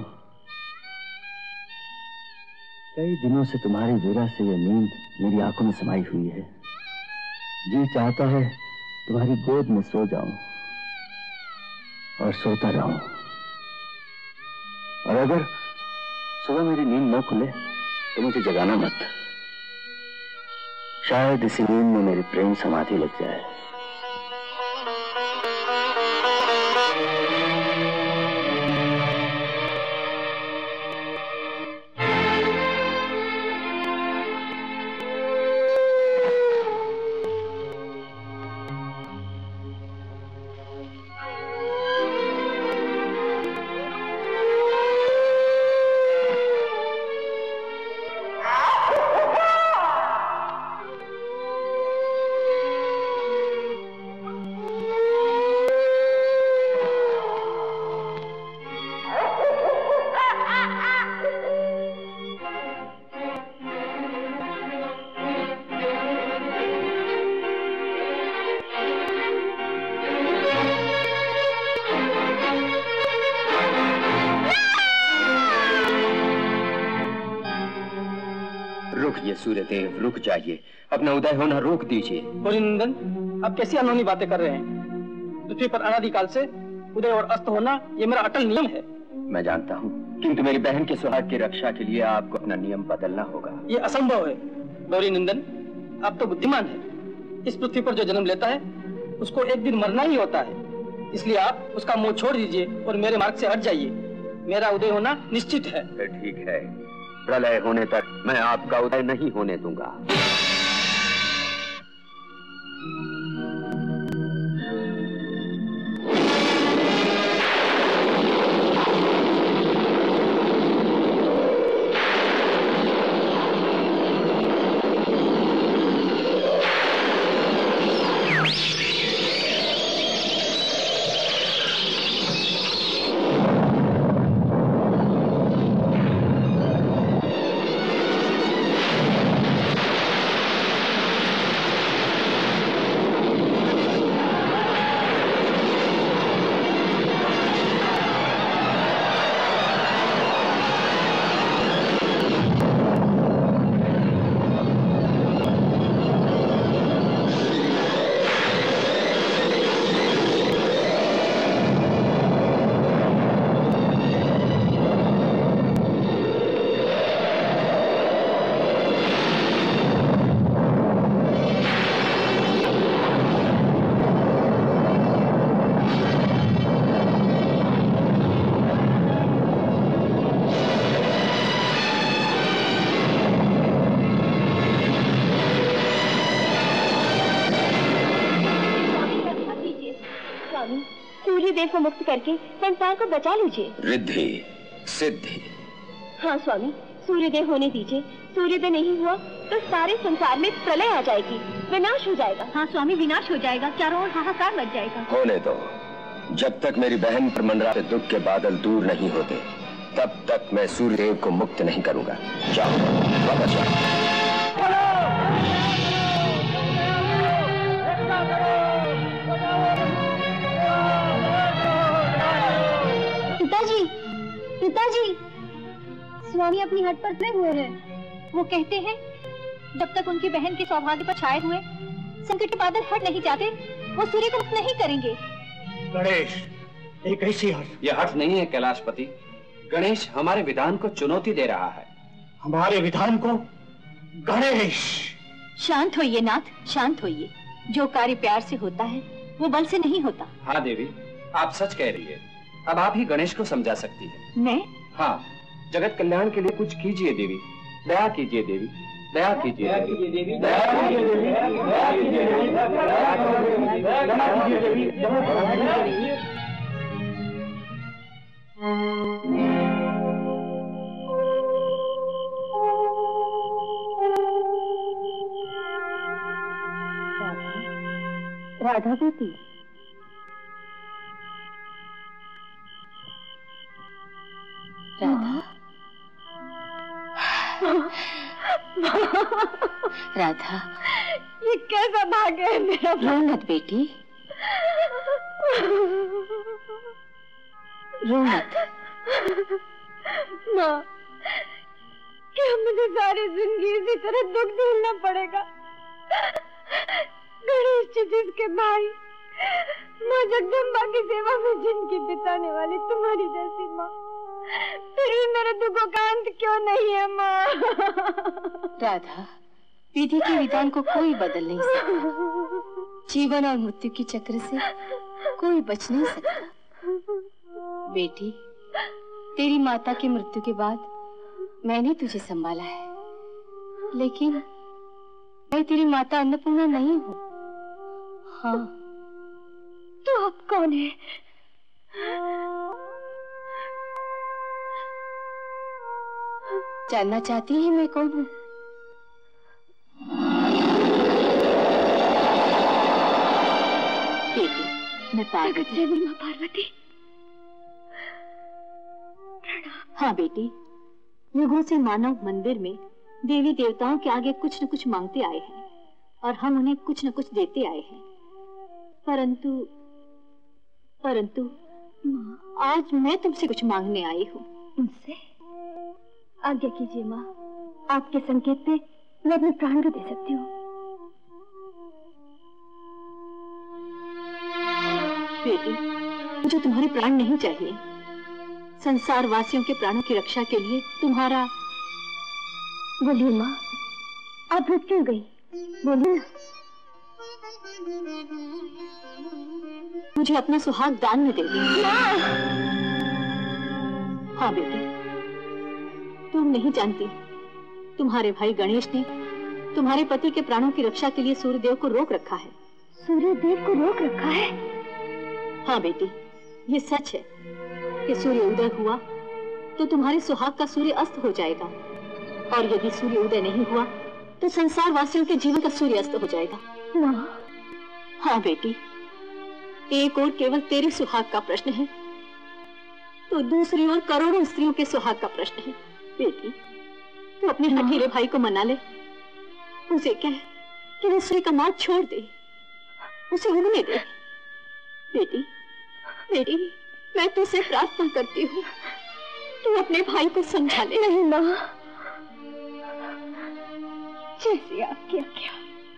कई दिनों से तुम्हारी वीरा से यह नींद मेरी आंखों में समाई हुई है। जी चाहता है तुम्हारी गोद में सो जाऊं और सोता रहूं। और अगर सुबह मेरी नींद न खुले तो मुझे जगाना मत। शायद इसी नींद में मेरी प्रेम समाधि लग जाए। सूर्यदेव रुक जाइए, अपना उदय होना रोक दीजिए। नंदन, आप कैसी अनहोनी बातें कर रहे हैं? पृथ्वी पर अनादिकाल से उदय और अस्त होना ये मेरा अटल नियम है। मैं जानता हूँ, किंतु मेरी बहन के सुहाग की रक्षा के लिए आपको अपना नियम बदलना होगा। ये असंभव है गौरी नंदन, आप तो बुद्धिमान है। इस पृथ्वी पर जो जन्म लेता है उसको एक दिन मरना ही होता है। इसलिए आप उसका मोह छोड़ दीजिए और मेरे मार्ग से हट जाइए। मेरा उदय होना निश्चित है। ठीक है, प्रलय होने तक मैं आपका उदय नहीं होने दूंगा। देव को मुक्त करके संसार को बचा लीजिए। रिद्धि, सिद्धि। हाँ स्वामी, सूर्योदय होने दीजिए। सूर्योदय नहीं हुआ तो सारे संसार में प्रलय आ जाएगी, विनाश हो जाएगा। हाँ स्वामी, विनाश हो जाएगा, चारों ओर हाहाकार मच जाएगा। होने दो, जब तक मेरी बहन पर मंडराते दुख के बादल दूर नहीं होते तब तक मैं सूर्यदेव को मुक्त नहीं करूंगा। जाओ, वापस जाओ। पिताजी, पिताजी, स्वामी अपनी हट पर खड़े हुए हैं। वो कहते हैं जब तक उनकी बहन के सौभाग्य पर छाए हुए संकट के बादल हट नहीं जाते, वो सूर्य को मुक्त नहीं करेंगे। गणेश, एक ऐसी हट। यह हट नहीं है कैलाशपति। गणेश हमारे विधान को चुनौती दे रहा है। हमारे विधान को? गणेश! शांत होइए नाथ, शांत होइए। जो कार्य प्यार से होता है वो बल से नहीं होता। हाँ देवी, आप सच कह रही है। अब आप ही गणेश को समझा सकती है। मैं? हाँ, जगत कल्याण के लिए कुछ कीजिए देवी, दया कीजिए देवी, दया कीजिए देवी, दया कीजिए देवी, दया कीजिए देवी, दया कीजिए देवी। राधा बेटी, राधा, राधा, ये कैसा भाग्य है मेरा? रो मत बेटी, रो मत। माँ, क्या मुझे सारी जिंदगी इसी तरह दुख झेलना पड़ेगा? गणेश जी जिसके भाई, माँ जगदम्बा की सेवा में जिनकी बिताने वाली तुम्हारी जैसी माँ, फिर भी मेरे दुखों का अंत क्यों नहीं है माँ? राधा, विधि के विधान को कोई बदल नहीं सकता। जीवन और मृत्यु के चक्र से कोई बच नहीं सकता। बेटी, तेरी माता की मृत्यु के बाद मैंने तुझे संभाला है, लेकिन मैं तेरी माता अन्नपूर्णा नहीं हूँ। हाँ। तो आप कौन है? जानना चाहती है मैं कौन हूँ? बेटी, मैं पार्वती। माँ पार्वती। हाँ बेटी, युगों से मानव मंदिर में देवी देवताओं के आगे कुछ न कुछ मांगते आए हैं और हम उन्हें कुछ न कुछ देते आए हैं, परंतु परंतु माँ, आज मैं तुमसे कुछ मांगने आई हूँ। मुझसे? आज्ञा कीजिए माँ, आपके संकेत पे मैं अपने प्राण को दे सकती हूँ। बेटी, मुझे तुम्हारे प्राण नहीं चाहिए। संसार वासियों के प्राणों की रक्षा के लिए तुम्हारा। बोलिए माँ, आप रुक क्यों गई? बोलिए ना। मुझे अपना सुहाग दान में दे दो। हाँ बेटी, तुम नहीं जानती, तुम्हारे भाई गणेश ने तुम्हारे पति के प्राणों की रक्षा के लिए सूर्यदेव को रोक रखा है। सूर्यदेव को रोक रखा है? हाँ बेटी, ये सच है कि सूर्य उदय हुआ तो तुम्हारे सुहाग का सूर्य अस्त हो जाएगा, और यदि सूर्य उदय नहीं हुआ तो संसार वासियों के जीवन का सूर्य अस्त हो जाएगा। माँ? हाँ बेटी, एक और केवल तेरे सुहाग का प्रश्न है तो दूसरी ओर करोड़ों स्त्रियों के सुहाग का प्रश्न है। बेटी, तू अपने हठीले भाई को मना ले, उसे कह कि वो सूर्य का मार्ग छोड़ दे, उसे उगने दे। बेटी, बेटी, मैं तुझसे प्रार्थना करती हूँ, तू अपने भाई को समझा ले। नहीं माँ, जैसी आपकी आज्ञा।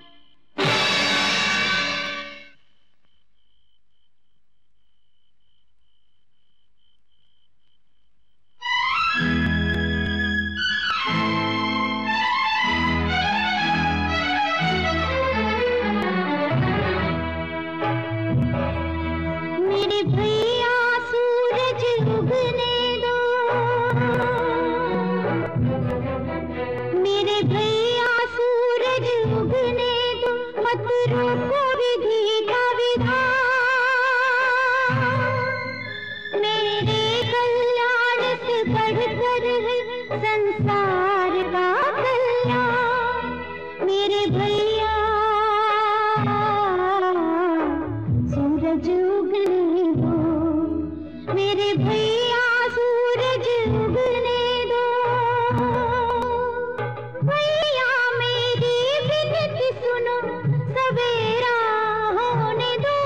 मेरे भैया सूरज उगने दो, मेरे भैया सूरज उगने संसार का कल्याण। मेरे भैया सूरज उगने दो, मेरे भैया सूरज उगने दो। भैया मेरी विनती सुनो, सवेरा होने दो,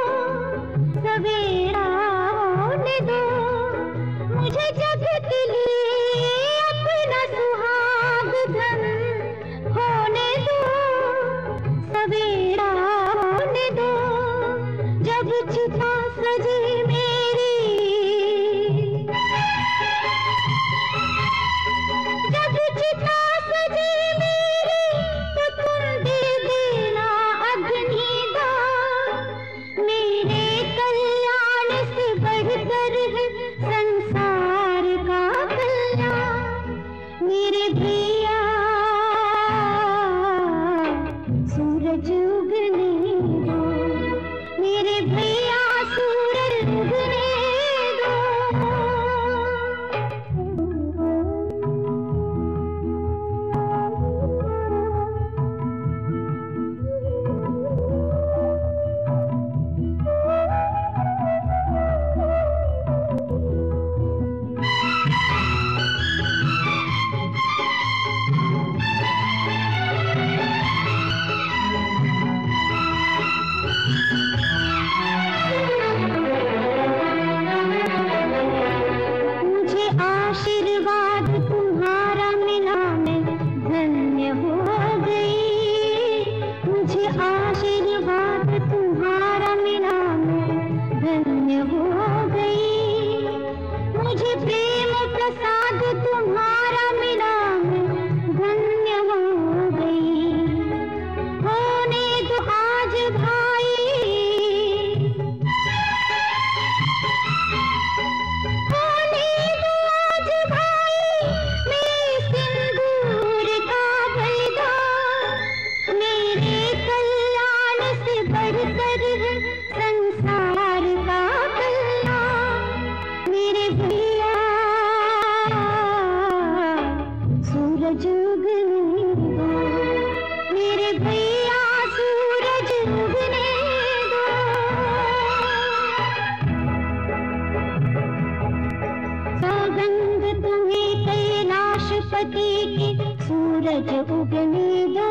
सवेरा होने दो। मुझे जग के लिए अपना सुहाग धन होने दो, सवेरा होने दो। जब चिता सजे मेरी, जब चिता सजे मेरी, तो तुम दे देना अग्निदान। मेरे कल्याण से बढ़कर है संसार का कल्याण। मेरे भैया सूरज उगने दो, मेरे भैया सूरज उगने दो। मुझे आशीर्वाद तुम्हारा मिला, मैं धन्य हो गई। मुझे आशीर्वाद तुम्हारा मिला, मैं धन्य हो गई। मुझे प्रेम प्रसाद तुम्हारा मिला, मैं धन्य हो गई। होने दो आज भाई, होने दो आज भाई मेरे सिंदूर का बलिदान। मेरे कल्याण से बढ़कर है संसार का कल्याण। मेरे भैया सूरज उगने दो, मेरे भैया सूरज उगने दो। सौगंध तुम्हें कैलाशपति की, सूरज उगने दो।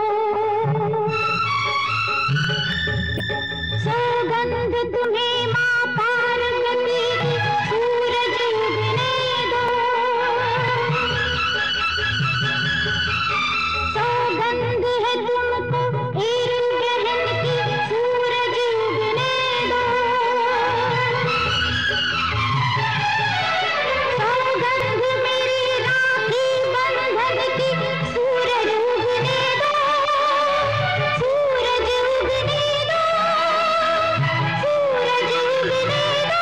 सौगंध तुम्हें माँ पार्वती की, सूरज उगने दो। सौगंध है तुमको एक बहन की, सूरज उगने दो। सौगंध मेरी राखी बंधन की, सूरज उगने दो, सूरज उगने दो, सूरज उगने दो।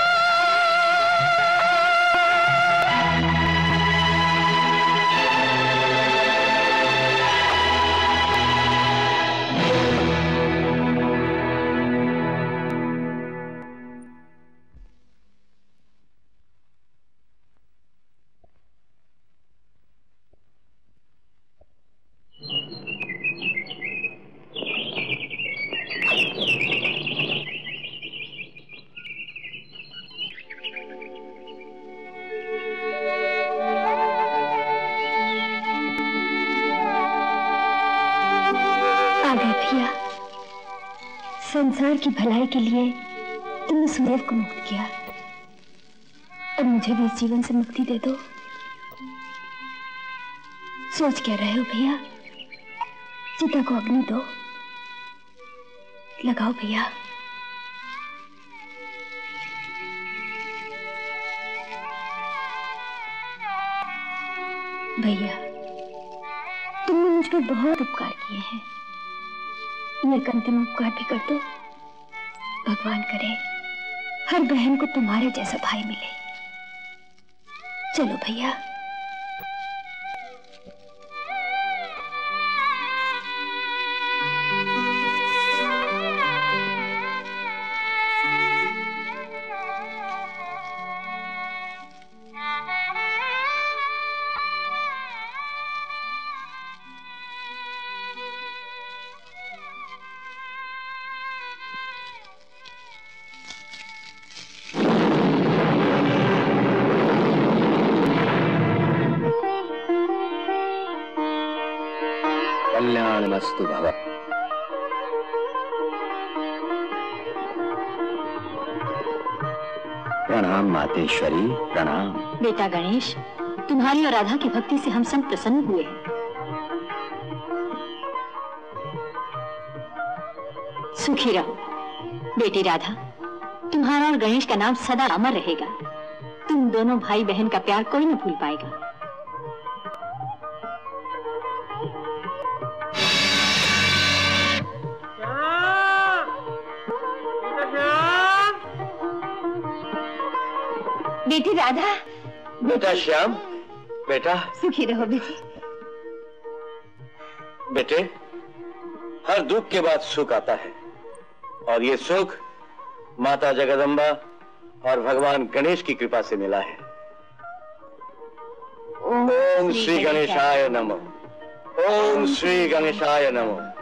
आ गए भैया। संसार की भलाई के लिए तुमने सुदेव को मुक्त किया, और मुझे भी इस जीवन से मुक्ति दे दो। सोच क्या रहे हो भैया? चिता को अग्नि दो, लगाओ भैया। भैया, तुमने मुझ पर बहुत उपकार किए हैं, ये अंतिम उपकार भी कर दो। भगवान करे हर बहन को तुम्हारे जैसा भाई मिले। चलो भैया। कृष्णार्पणमस्तु भव। प्रणाम मातेश्वरी, प्रणाम। बेटा गणेश, तुम्हारी और राधा की भक्ति से हम सब प्रसन्न हुए हैं। सुखी रहो बेटी राधा, तुम्हारा और गणेश का नाम सदा अमर रहेगा। तुम दोनों भाई बहन का प्यार कोई न भूल पाएगा। बेटी राधा। बेटा श्याम, बेटा सुखी रहो बेटी। बेटे, हर दुख के बाद सुख आता है और ये सुख माता जगदम्बा और भगवान गणेश की कृपा से मिला है। ओम श्री गणेशाय नमः। ओम श्री गणेशाय नमः।